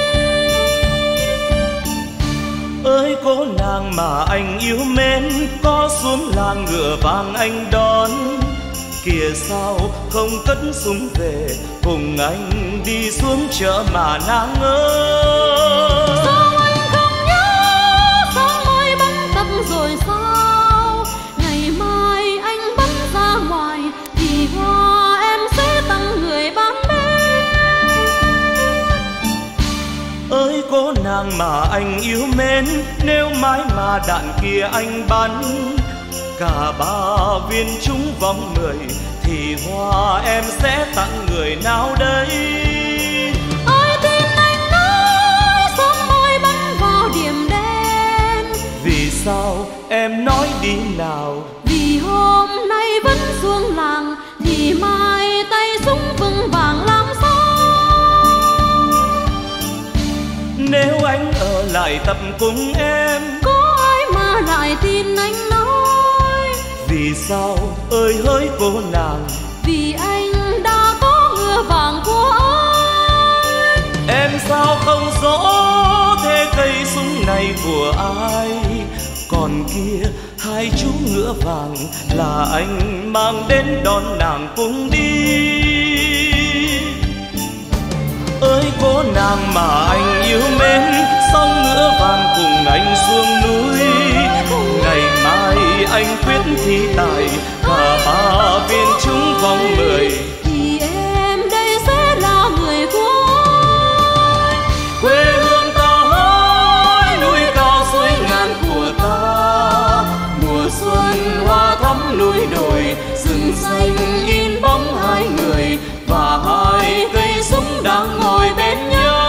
Ơi cô nàng mà anh yêu mến, có xuống làng ngựa vàng anh đón. Kìa sao không cất súng về, cùng anh đi xuống chợ mà nàng ơi. Sao anh không nhớ, sao môi bắn tập rồi sao? Ngày mai anh bắn ra ngoài, thì hoa em sẽ tặng người bán bên. Ơi cô nàng mà anh yêu mến, nếu mãi mà đạn kia anh bắn cả 3 viên trúng vòng 10, thì hoa em sẽ tặng người nào đây? Ai tin anh nói sớm môi bắn vào điểm đen. Vì sao em nói đi nào? Vì hôm nay vẫn xuống làng, thì mai tay súng vững vàng làm sao? Nếu anh ở lại tập cùng em, có ai mà lại tin anh nói? Vì sao ơi hỡi cô nàng? Vì anh đã có ngựa vàng của ơi. Em sao không rõ thế cây súng này của ai? Còn kia hai chú ngựa vàng là anh mang đến đón nàng cùng đi. Ơi cô nàng mà anh yêu mến, song ngựa vàng cùng anh xuống núi. Ngày mai anh quyết thi tài, cả ba viên trúng vòng 10. Thì em đây sẽ là người của anh. Quê hương ta ơi, núi cao suối ngàn của ta. Mùa xuân hoa thắm núi đồi, rừng xanh in bóng hai người và hai cây súng đang ngồi bên nhau.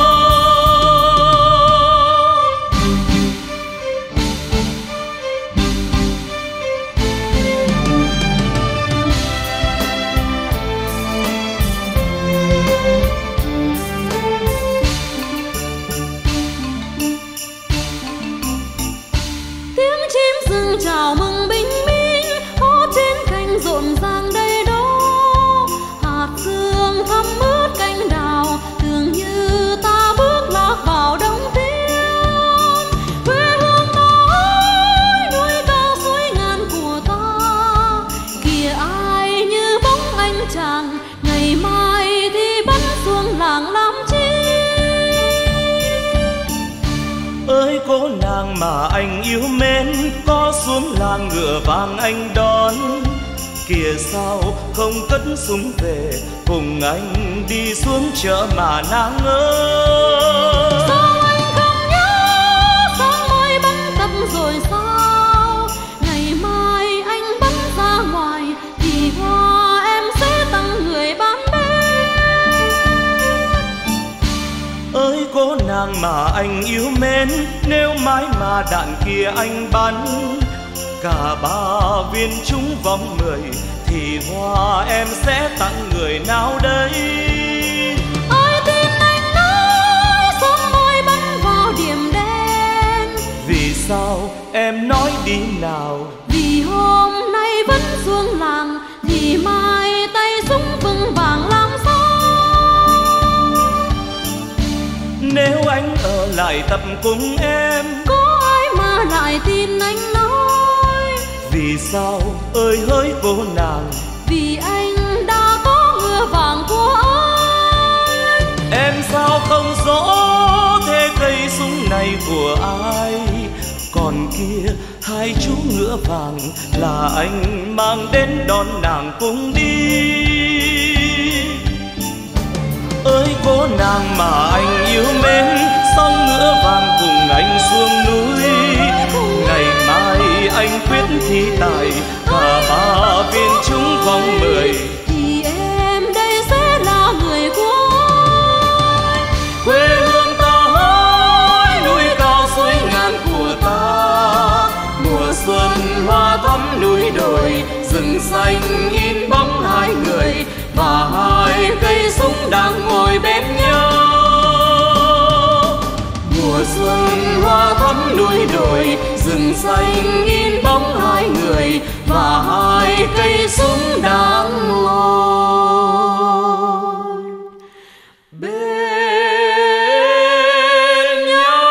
Tiếng chim rừng chào mừng bình minh, hót trên cành rộn ràng đây đó. Hạt sương thấm ướt cánh đào, tưởng như ta bước lạc vào đông tiên. Quê hương ta ơi, núi cao suối ngàn của ta. Kìa ai như bóng anh chàng, ngày mai thì bắn xuống làng làm chi. Ơi cô nàng mà anh yêu mến, có xuống làng ngựa vàng anh đón. Kìa sao không cất súng về, cùng anh đi xuống chợ mà nàng ơi. Sao anh không nhớ sáng mai bắn tập rồi sao? Ngày mai anh bắn ra ngoài thì hoa em sẽ tặng người bán bên. Ơi cô nàng mà anh yêu mến, nếu mãi mà đạn kia anh bắn cả ba viên trúng vòng 10 thì hoa em sẽ tặng người nào đây? Ai tin anh nói sớm mai bắn vào điểm đen? Vì sao em nói đi nào? Vì hôm nay vẫn xuống làng thì mai tay súng vững vàng làm sao? Nếu anh ở lại tập cùng em, Có ai mà lại tin anh nói? vì sao ơi hỡi cô nàng? Vì anh đã có ngựa vàng của anh. Em sao không rõ thế cây súng này của ai? Còn kia hai chú ngựa vàng là anh mang đến đón nàng cùng đi. Ơi cô nàng mà anh yêu mến, song ngựa vàng cùng anh xuống núi. Ngày mai anh quyết thi tài, cả ba viên trúng vòng 10. Thì em đây sẽ là người của anh. Quê hương ta ơi, núi cao suối ngàn của ta. Mùa xuân hoa thắm núi đồi, rừng xanh in bóng hai người và hai cây súng đang ngồi bên nhau. Mùa xuân hoa thắm núi đồi, rừng xanh in bóng hai người và hai cây súng đang ngồi bên nhau.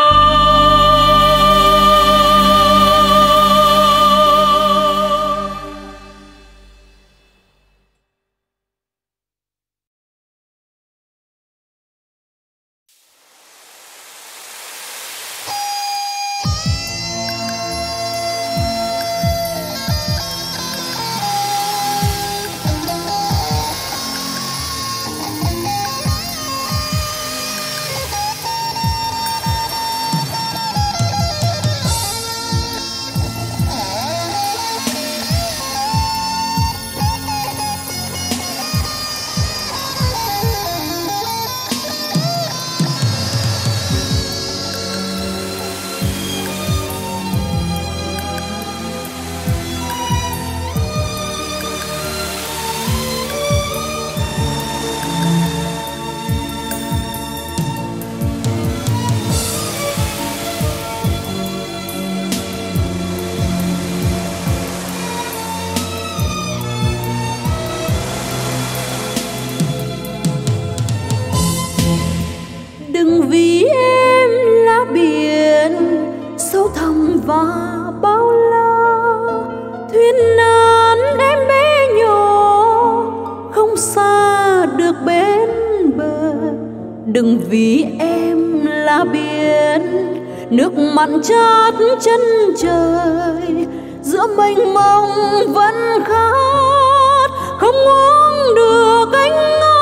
và bao la. Thuyền nan em bé nhỏ không xa được bên bờ. Đừng vì em là biển nước mặn chát chân trời, giữa mênh mông vẫn khát không uống được anh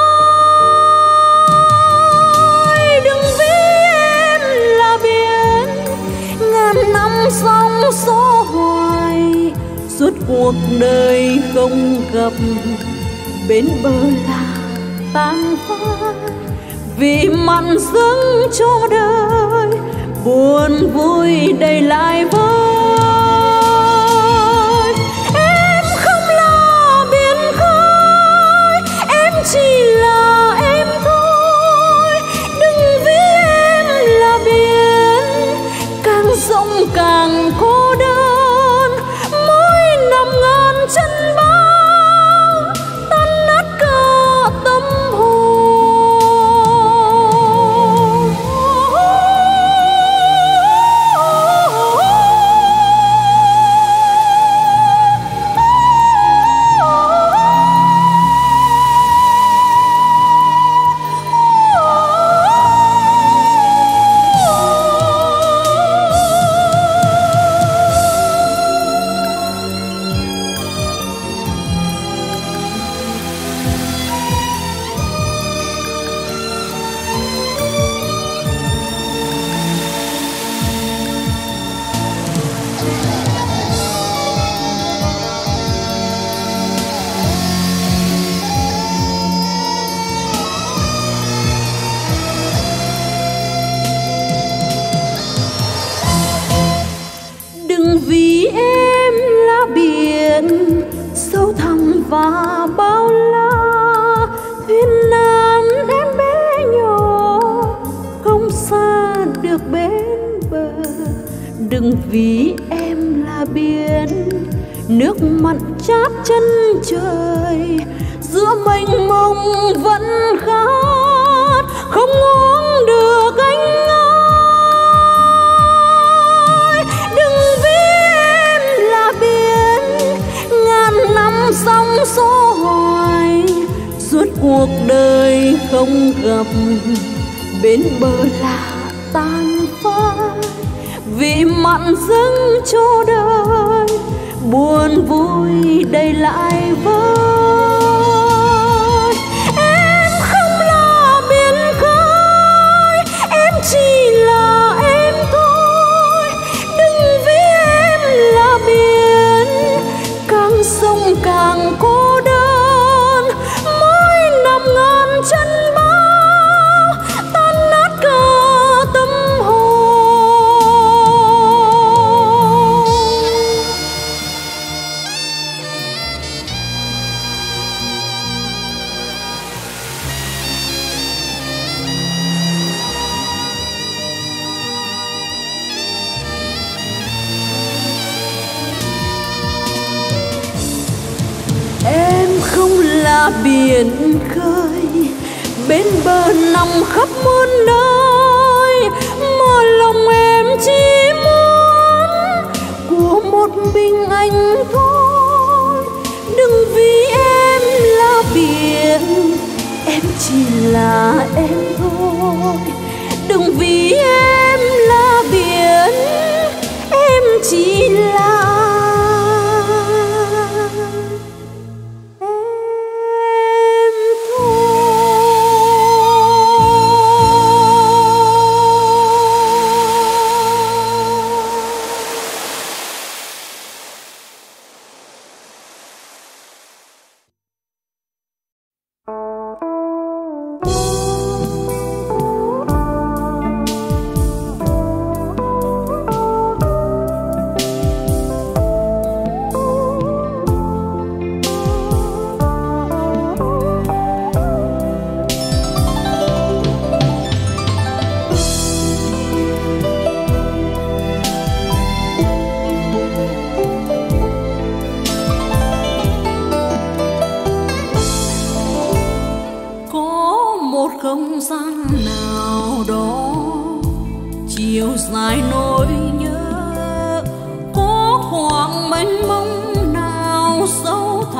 ơi. Đừng vì em là biển ngàn năm sóng số hoài, suốt cuộc đời không gặp bên bờ là tan phai. Vì mặn dâng cho đời buồn vui đầy lại vơi. Em không là biển khơi, em chỉ là em thôi. Đừng vì em là biển càng rộng càng cô đơn. Mỗi năm ngàn chân bão tan nát cả tâm hồn. Vì em là biển sâu thẳm và bao la. Thuyền nan em bé nhỏ không xa được bên bờ. Đừng vì em là biển nước mặn chát chân trời, giữa mênh mông vẫn khát không uống được anh ơi. Đừng vì em là biển ngàn năm sóng số hoài, suốt cuộc đời không gặp bên bờ là tan phai. Vì mặn dâng cho đời buồn vui đầy lại vơi. Em không là biển khơi, em chỉ là em thôi. Đừng vì em là biển càng sông càng cô đơn. Mỗi năm ngàn chân bão tan nát cả tâm hồn. Em không là biển khơi bên bờ nằm khắp muôn nơi, mà lòng em chỉ muốn của một mình anh thôi. Đừng vì em là biển em chỉ là em thôi. Đừng vì em là biển em chỉ là không gian nào đó chiều dài nỗi nhớ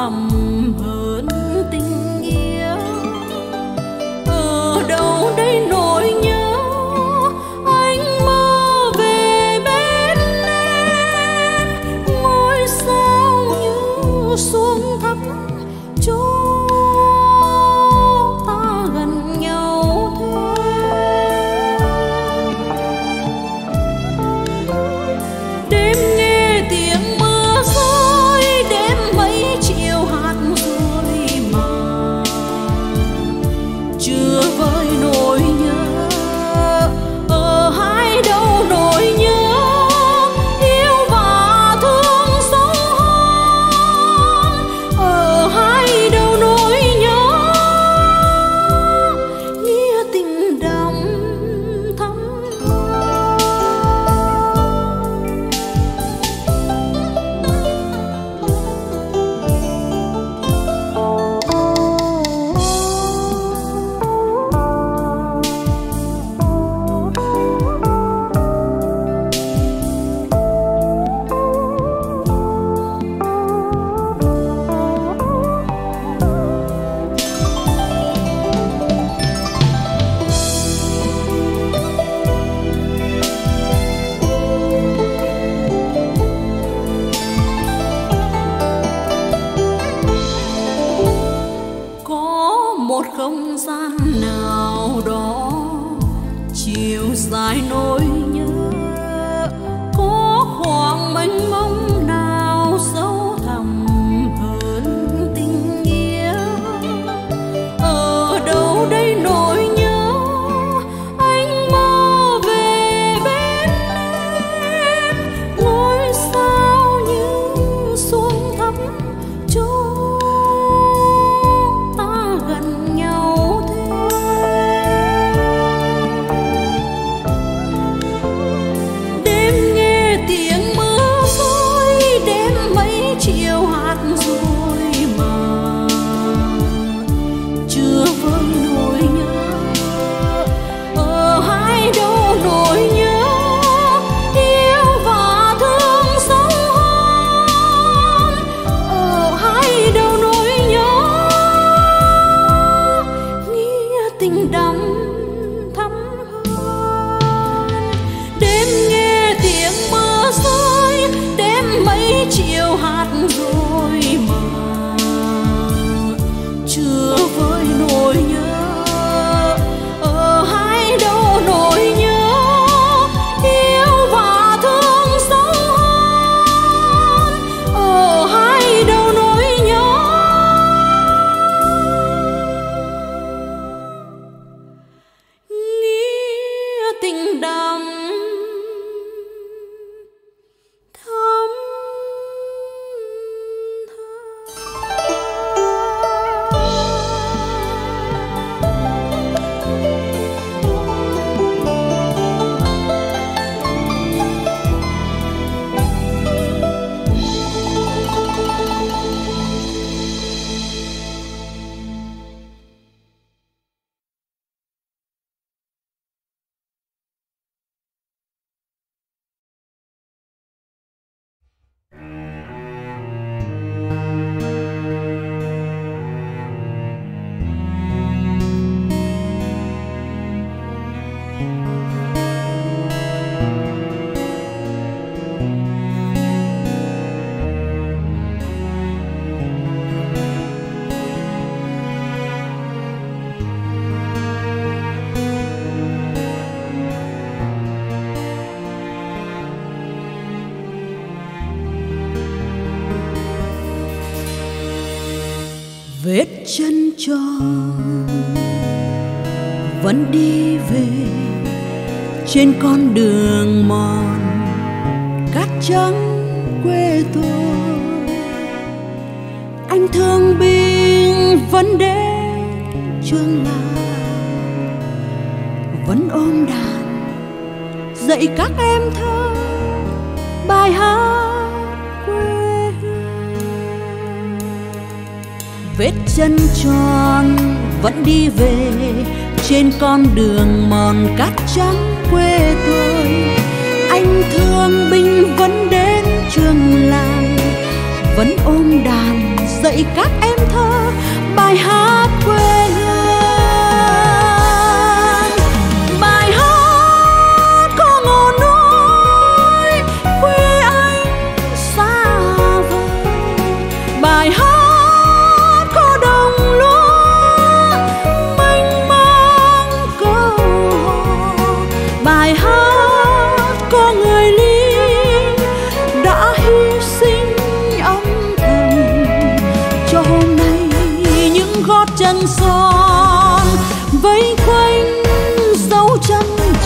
thẳm hơn tình yêu. Ở đâu đây nỗi nhớ anh mơ về bên em, ngôi sao như xuống thấp cho ta gần nhau thêm. Đêm nghe tiếng mưa rơi, đêm mấy chiều hạt rơi mà chưa vơi nỗi nhớ. Ở hai đâu nỗi nhớ yêu và thương sâu hơn. Ở hai đâu nỗi nhớ nghĩa tình đậm thắm hơn. Có một không gian nào đó chiều dài nỗi nhớ, có khoảng mênh mông nào sâu thẳm hơn tình yêu. Ở đâu đây nỗi nhớ anh mơ về bên em, ngôi sao như xuống thấp cho ta gần nhau thêm. Đêm nghe tiếng mưa rơi, đêm mấy chiều hạt rơi mà chưa vơi nỗi nhớ. Ở hai đâu nỗi nhớ yêu và thương sâu hơn. Ở hai đâu nỗi nhớ nghĩa tình đậm thắm hơn. Đêm nghe tiếng mưa rơi, đêm mấy chiều hạt rơi mà chưa vơi nỗi nhớ. Ở hai đâu nỗi nhớ yêu và thương sâu hơn. Ở hai đâu nỗi nhớ nghĩa tình đậm thắm vết chân tròn vẫn đi về trên con đường mòn cát trắng quê tôi. Anh thương binh vẫn đến trường làng, vẫn ôm đàn dạy các em thơ bài hát quê hương. Vết chân tròn vẫn đi về trên con đường mòn cát trắng quê tôi. Anh thương binh vẫn đến trường làng, vẫn ôm đàn dạy các em thơ bài hát quê hương. Bài hát có ngọn núi quê anh xa vời, bài hát có đồng lúa mênh mang câu hò, bài hát có người lính đã hy sinh âm thầm cho hôm nay những gót chân son vây quanh dấu chân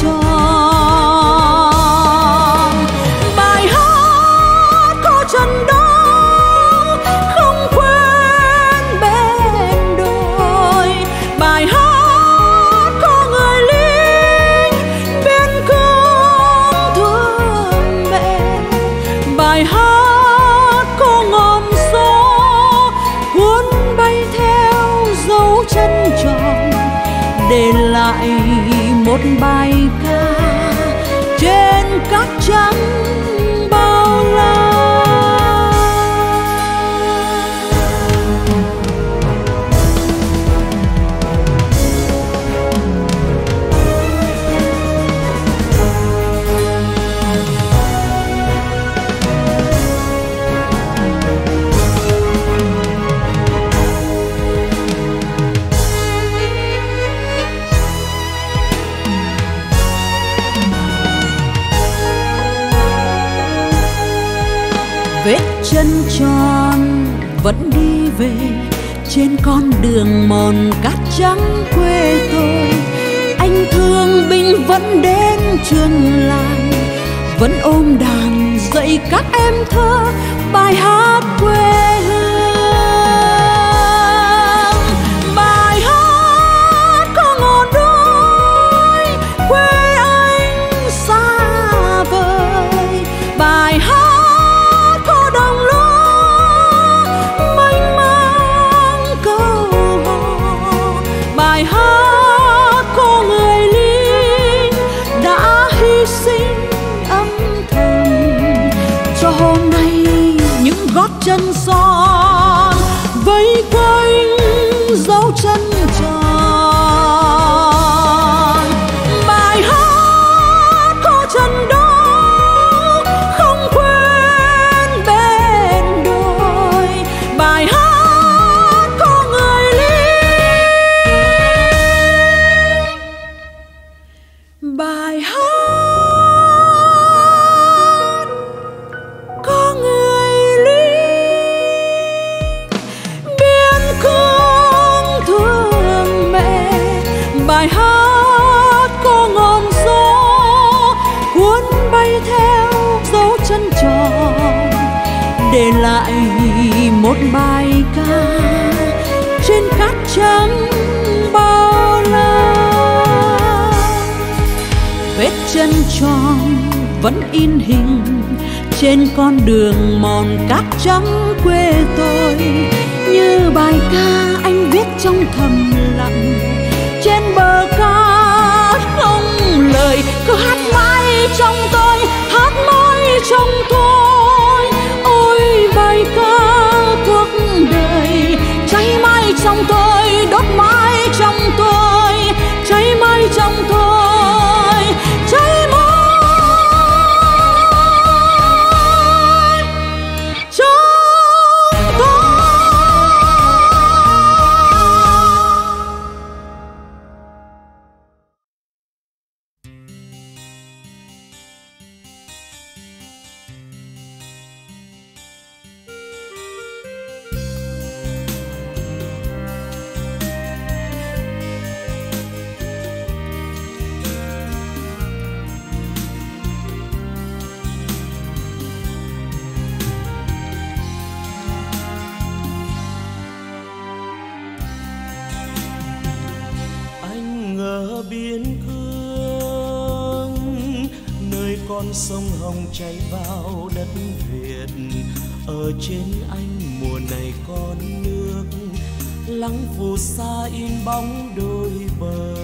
tròn. Bài hát có trận đấu không quên bên đồi, bài hát có người lính biên cương thương mẹ, bài hát có ngọn gió cuốn bay theo dấu chân tròn, để lại một bài ca trên các trang bao la. Vết chân tròn vẫn đi về trên con đường mòn cát trắng quê tôi. Anh thương binh vẫn đến trường làng, vẫn ôm đàn dạy các em thơ bài hát quê hương. Bài hát có ngọn núi quê anh xa vời, bài hát bài hát có người lính đã hy sinh âm thầm cho hôm nay những gót chân son vây quanh dấu chân tròn. Bài hát có trận đấu không quên bên đồi, bài hát bài hát có người lính biên cương thương mẹ, bài hát có ngọn gió cuốn bay theo dấu chân tròn, để lại một bài ca trên cát trắng bao la. Vết chân tròn vẫn in hình trên con đường mòn cát trắng quê tôi, như bài ca anh viết trong thầm lặng trên bờ cát không lời, cứ hát mãi trong tôi, hát mãi trong tôi. Ôi bài ca cuộc đời cháy mãi trong tôi, đốt mãi trong tôi, cháy mãi trong tôi, cháy mãi trong tôi. con sông Hồng chảy vào đất Việt. Ở trên anh mùa này con nước lắng phù sa in bóng đôi bờ.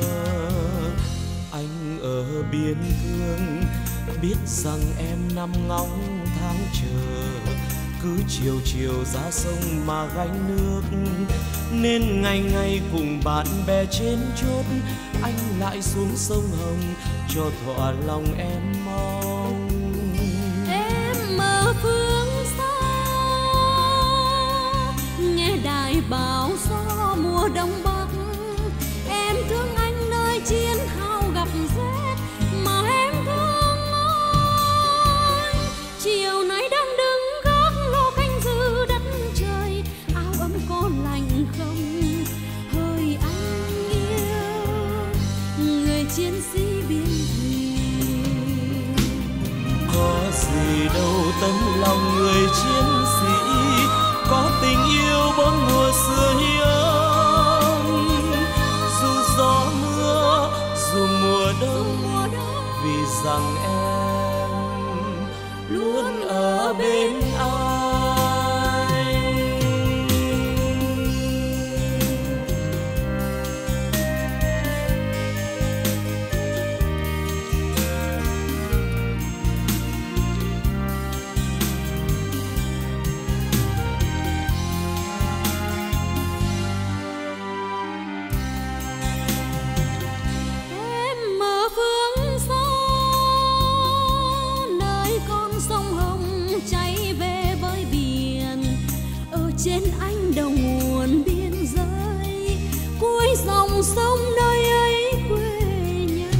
Anh ở biên cương biết rằng em nằm ngóng tháng chờ, cứ chiều chiều ra sông mà gánh nước, nên ngày ngày cùng bạn bè trên chốt anh lại xuống sông Hồng cho thỏa lòng em mong. Em ở phương xa nghe đài báo gió mùa đông bắc, em thương anh nơi chiến hào gặp rét mà em thương anh. Chiều nay đang đứng gác lô canh giữ đất trời, áo ấm có lạnh không hơi anh yêu người chiến sĩ biên thùy. Có gì đâu tấm lòng người chiến sĩ, có tình yêu bốn mùa sưởi ấm. Dù gió mưa dù mùa đông, vì rằng em luôn ở bên anh. Trên anh đầu nguồn biên giới, cuối dòng sông nơi ấy quê nhà.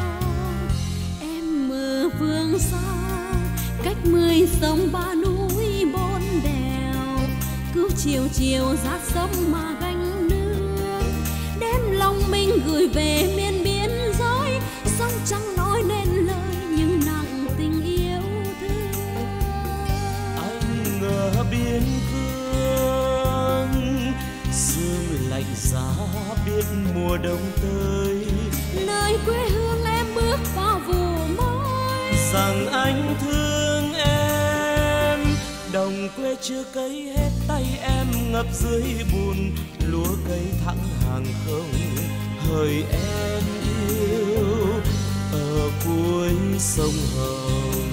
Em ở phương xa cách 10 sông 3 núi 4 đèo, cứ chiều chiều ra sông mà gánh nước, đem lòng mình gửi về miền biên giới. Sông chẳng nói nên lời nhưng nặng tình yêu thương. Anh ở biên lạnh giá biết mùa đông tới, nơi quê hương em bước vào vụ mới. Rằng anh thương em, đồng quê chưa cấy hết tay em ngập dưới bùn, lúa cây thẳng hàng không hỡi em yêu ở cuối sông Hồng.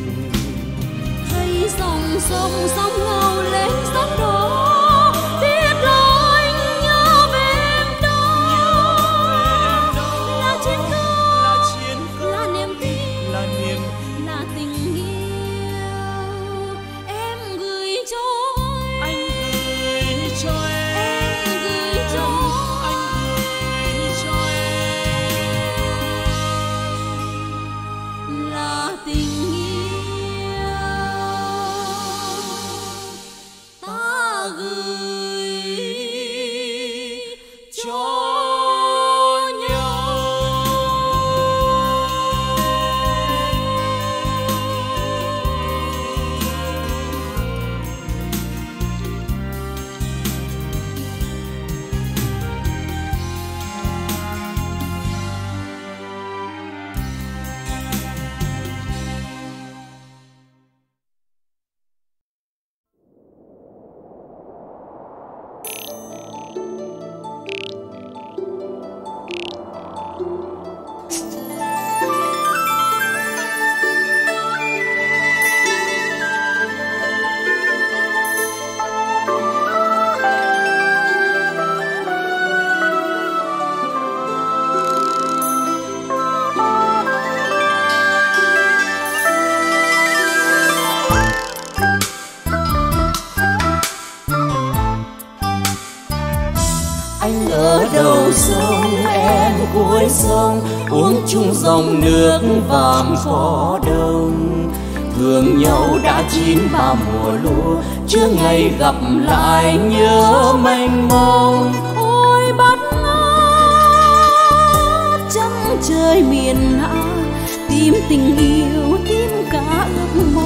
Thấy dòng sông sông ngầu lên sóng đổ, đầu sông em cuối sông, uống chung dòng nước vàm phó đông. Thương nhau đã chín 3 mùa lúa, chưa ngày gặp lại nhớ mênh mông. Ôi bắt ngát trăng trời miền Hạ, tìm tình yêu tìm cả ước mơ.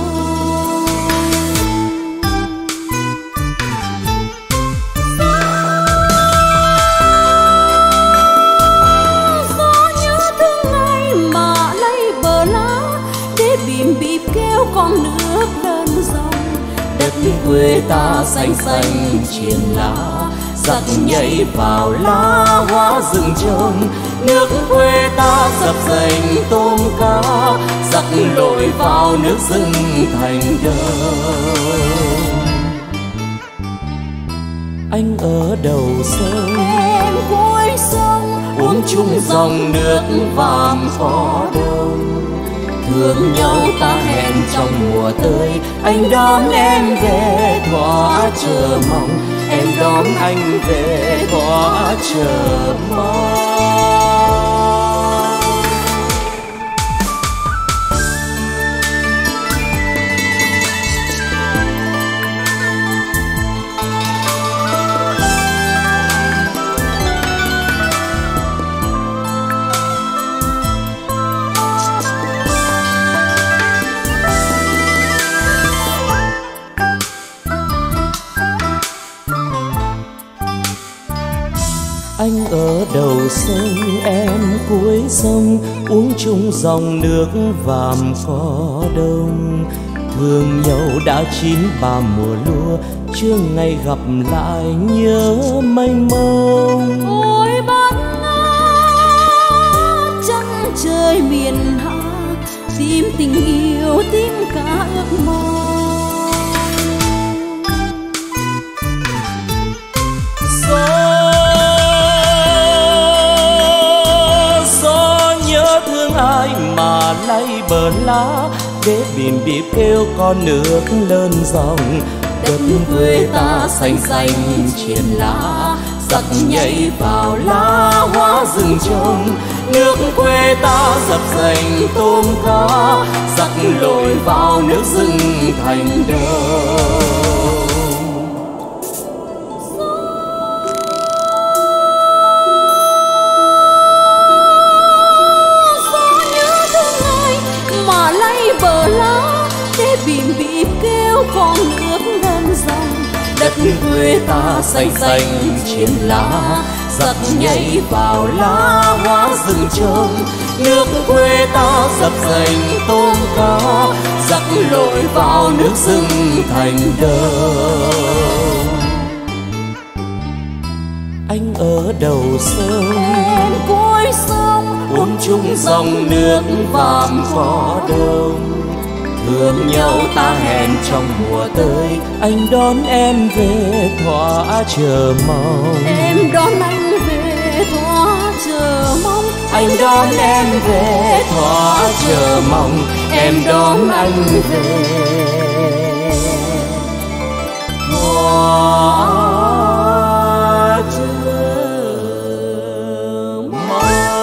Con nước đơn dòng, đất quê ta xanh xanh triền lá, giặc nhảy vào lá hóa rừng trông. Nước quê ta dập dềnh tôm cá, giặc lội vào nước rừng thành đông. Anh ở đầu sông, em cuối sông, uống chung dòng nước vàm phó đông. Thương nhau ta hẹn trong mùa tới, anh đón em về thỏa chờ mong, em đón anh về thỏa chờ mong. Anh ở đầu sông, em cuối sông, uống chung dòng nước vàm cỏ đông. Thương nhau đã chín ba mùa lúa, chưa ngày gặp lại nhớ mênh mông. ôi bát ngát trăng trời miền Hạ, tìm tình yêu tìm cả ước mơ. Ai mà lay bờ lá để bìm bịp kêu con nước lớn dòng. Đất quê ta xanh xanh triền lá, giặc nhảy vào lá hóa rừng trông. Nước quê ta dập dành tôm cá, giặc lội vào nước rừng thành đông. Bờ lá để bìm bịp kêu con nước lên dòng. Đất quê ta xanh xanh triền lá, giặc nhảy vào lá hóa rừng trông. Nước quê ta dập dành tôm cá, giặc lội vào nước rừng thành đông. Anh ở đầu sông, em cuối sông, uống chung dòng nước vàm cỏ đông. Thương nhau ta hẹn trong mùa tới, anh đón em về thỏa chờ mong. em đón anh về thỏa chờ mong. Anh đón em về thỏa chờ mong, em đón anh về thỏa chờ mong.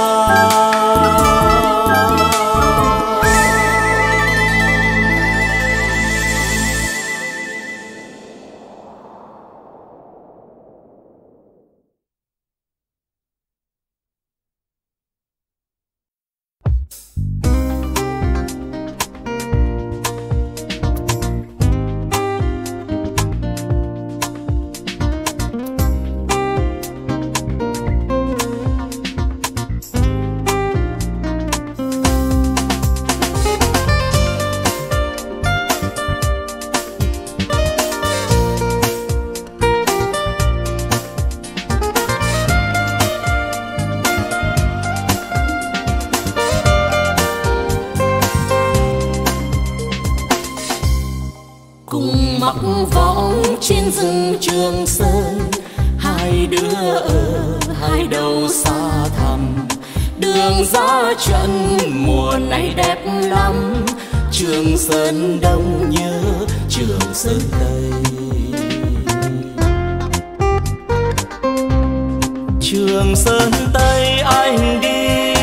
Mặc vọng trên rừng Trường Sơn, hai đứa ở hai đầu xa thẳm. Đường ra trận mùa này đẹp lắm, Trường Sơn Đông nhớ Trường Sơn Tây. Trường Sơn Tây anh đi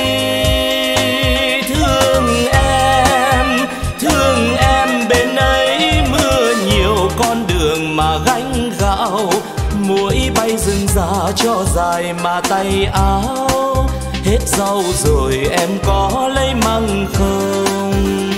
thương em bên ấy mưa nhiều con đường mà gánh gạo. Muỗi bay rừng già cho dài mà tay áo, hết rau rồi em có lấy măng không?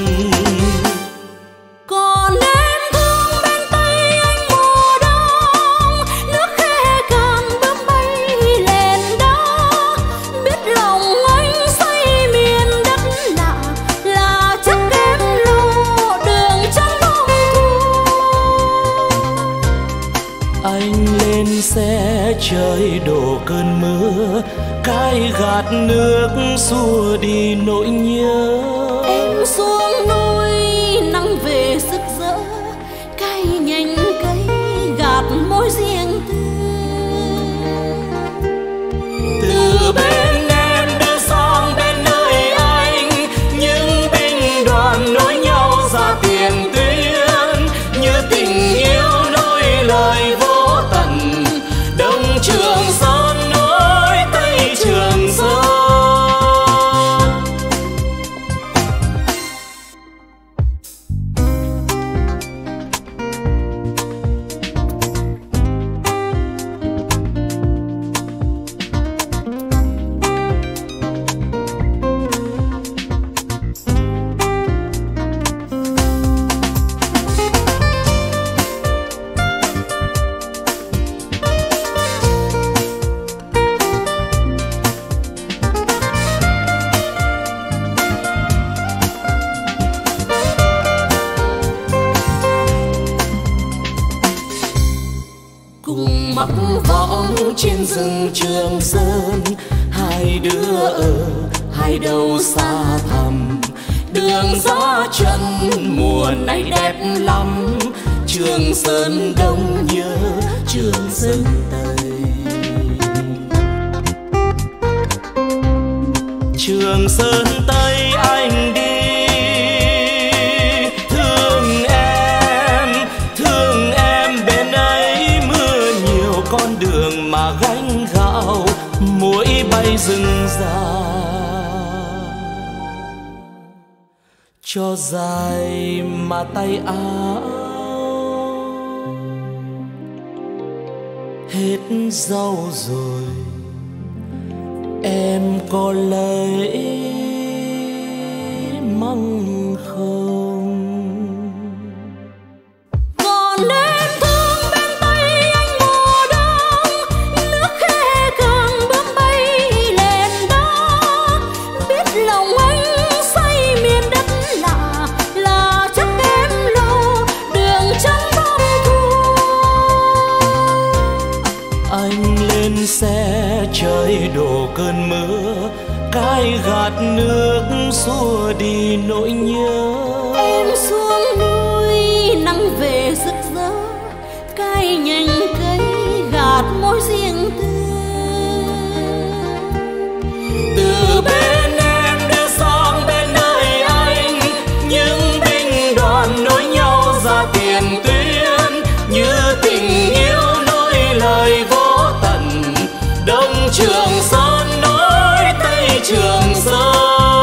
Còn em thương bên Tây anh mùa đông, nước khe càng bướm bay lên đó. Biết lòng anh say miền đất lạ, là chắc em lộ đường trắng bóng thu. Anh lên xe trời đổ cơn mưa, cái gạt nước xua đi nỗi nhớ. Em xuống núi nắng về rực rỡ, cái nhành cây gạt môi riêng tư. mặc võng trên rừng Trường Sơn. Hai đứa ở hai đầu xa thẳm, đường gió chân mùa này đẹp lắm. Trường Sơn Đông nhớ Trường Sơn Tây. Trường Sơn Tây anh đi, thương em bên ấy mưa nhiều con đường mà gánh gạo, muỗi bay rừng già. Cho dài mà tay áo hết rau rồi, em có lấy măng không? Còn em thương bên Tây anh mùa đông, nước khe càng bướm bay lên đó. Biết lòng anh say miền đất là chất em lâu đường trắng bom thu. Anh lên xe trời đổ cơn mưa, cái gạt nước xua đi nỗi nhớ. Em xuống núi nắng về rực rỡ, cái nhành cây gạt môi riêng tư. Từ bên em đưa sang bên nơi anh, những binh đoàn nối nhau ra tiền tuyến. Như tình yêu nối lời vô tận, Đông Trường Sơn nối Tây Trường Sơn.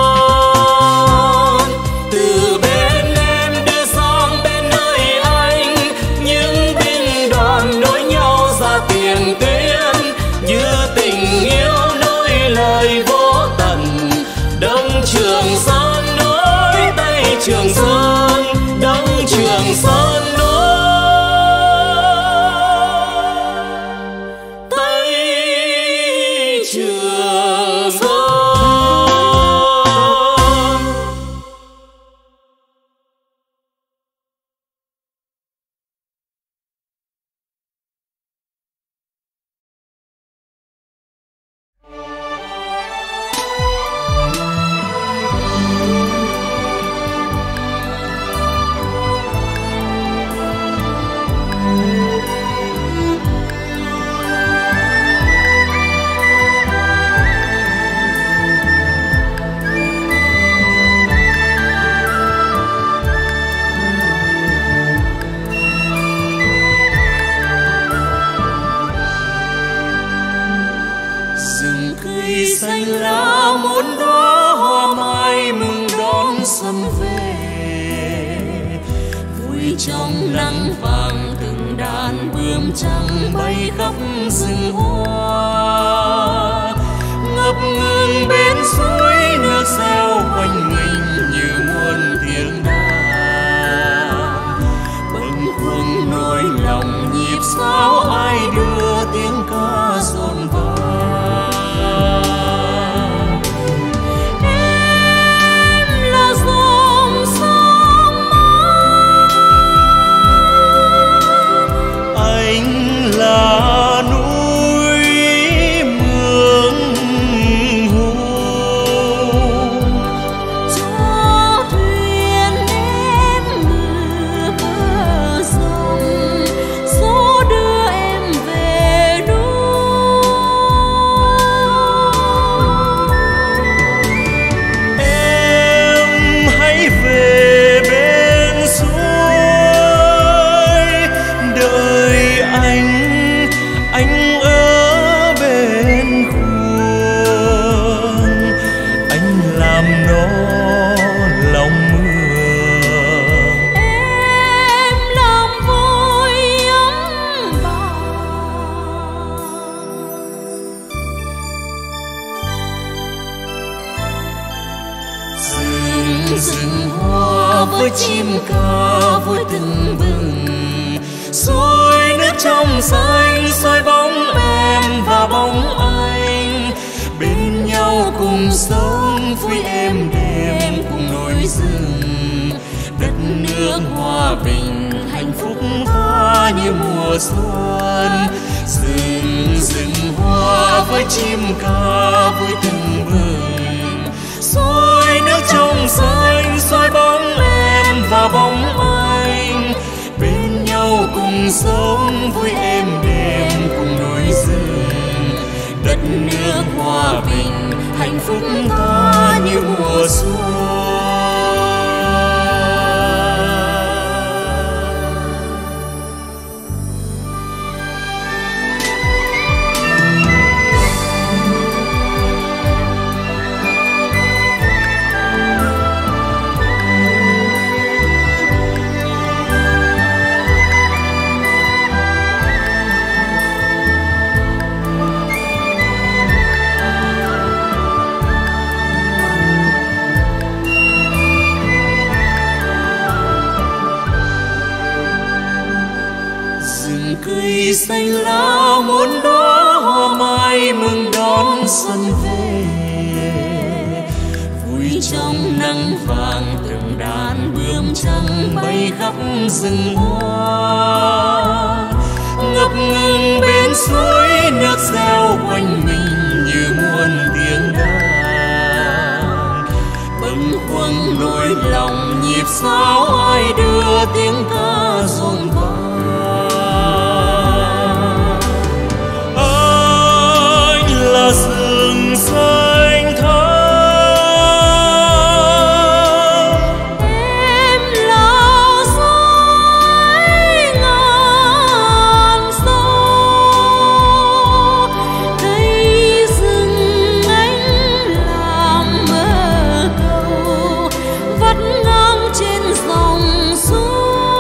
Từ bên em đưa sang bên nơi anh, những binh đoàn nối nhau ra tiền tuyến. Như tình yêu nối lời vô tận, Đông Trường Sơn nối Tây Trường Sơn. Đông Trường Sơn nối Tây Trường Sơn. Rừng cây xanh lá một đóa hoa mai mừng đón xuân về. Vui trong nắng vàng từng đàn bướm trắng bay khắp rừng hoa. Ngập ngừng bên suối nước reo quanh mình như muôn tiếng đàn. Bâng khuâng nỗi lòng nhịp sao ai đưa tiếng ca dồn vào. Là núi mường hồ, cho thuyền em mưa bờ sông, gió đưa em về núi. em hãy về bên suối đợi anh ở bên khuôn, anh làm nó lòng mưa. Em làm vui ấm bào. Rừng hoa với chim ca vui tưng bừng, suối nước trong xanh soi bóng em và bóng anh. Bên nhau cùng sống vui êm đềm cùng núi rừng. Đất nước hòa bình hạnh phúc ta như mùa xuân. rừng hoa với chim ca vui từng bừng, soi nước trong xanh soi bóng em và bóng anh, bên nhau cùng sống vui êm đềm cùng núi rừng, đất nước hòa bình hạnh phúc ta như mùa xuân. Cây xanh lá muôn đóa hoa mai mừng đón xuân về, vui trong nắng vàng từng đàn bướm trắng bay khắp rừng hoa, ngập ngừng bên suối nước reo quanh mình như muôn tiếng đàn, bâng khuâng nỗi lòng nhịp sao ai đưa tiếng ca dồn vào. Rừng xanh thắm, em là soi ngàn sâu, cây rừng anh làm mơ cầu vắt ngang trên dòng suối.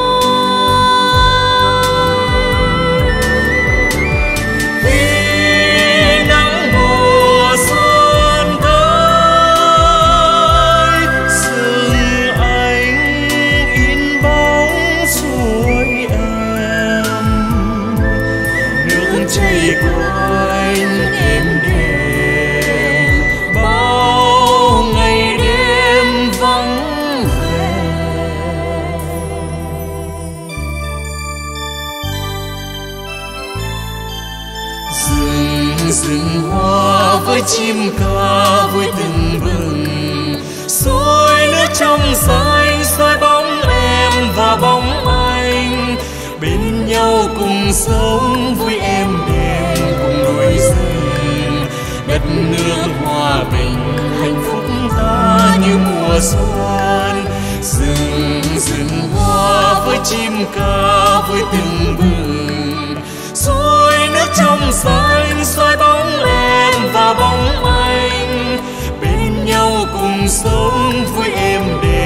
Chảy quanh êm đềm bao ngày đêm vắng về, rừng hoa với chim ca vui từng bừng, soi nước trong xanh soi bóng em và bóng anh, bên nhau cùng sống vui êm đềm cùng núi rừng, đất nước hòa bình hạnh phúc ta như mùa xuân. Rừng hoa với chim ca vui từng bừng, soi nước trong xanh soi bóng em và bóng anh, bên nhau cùng sống vui êm đềm.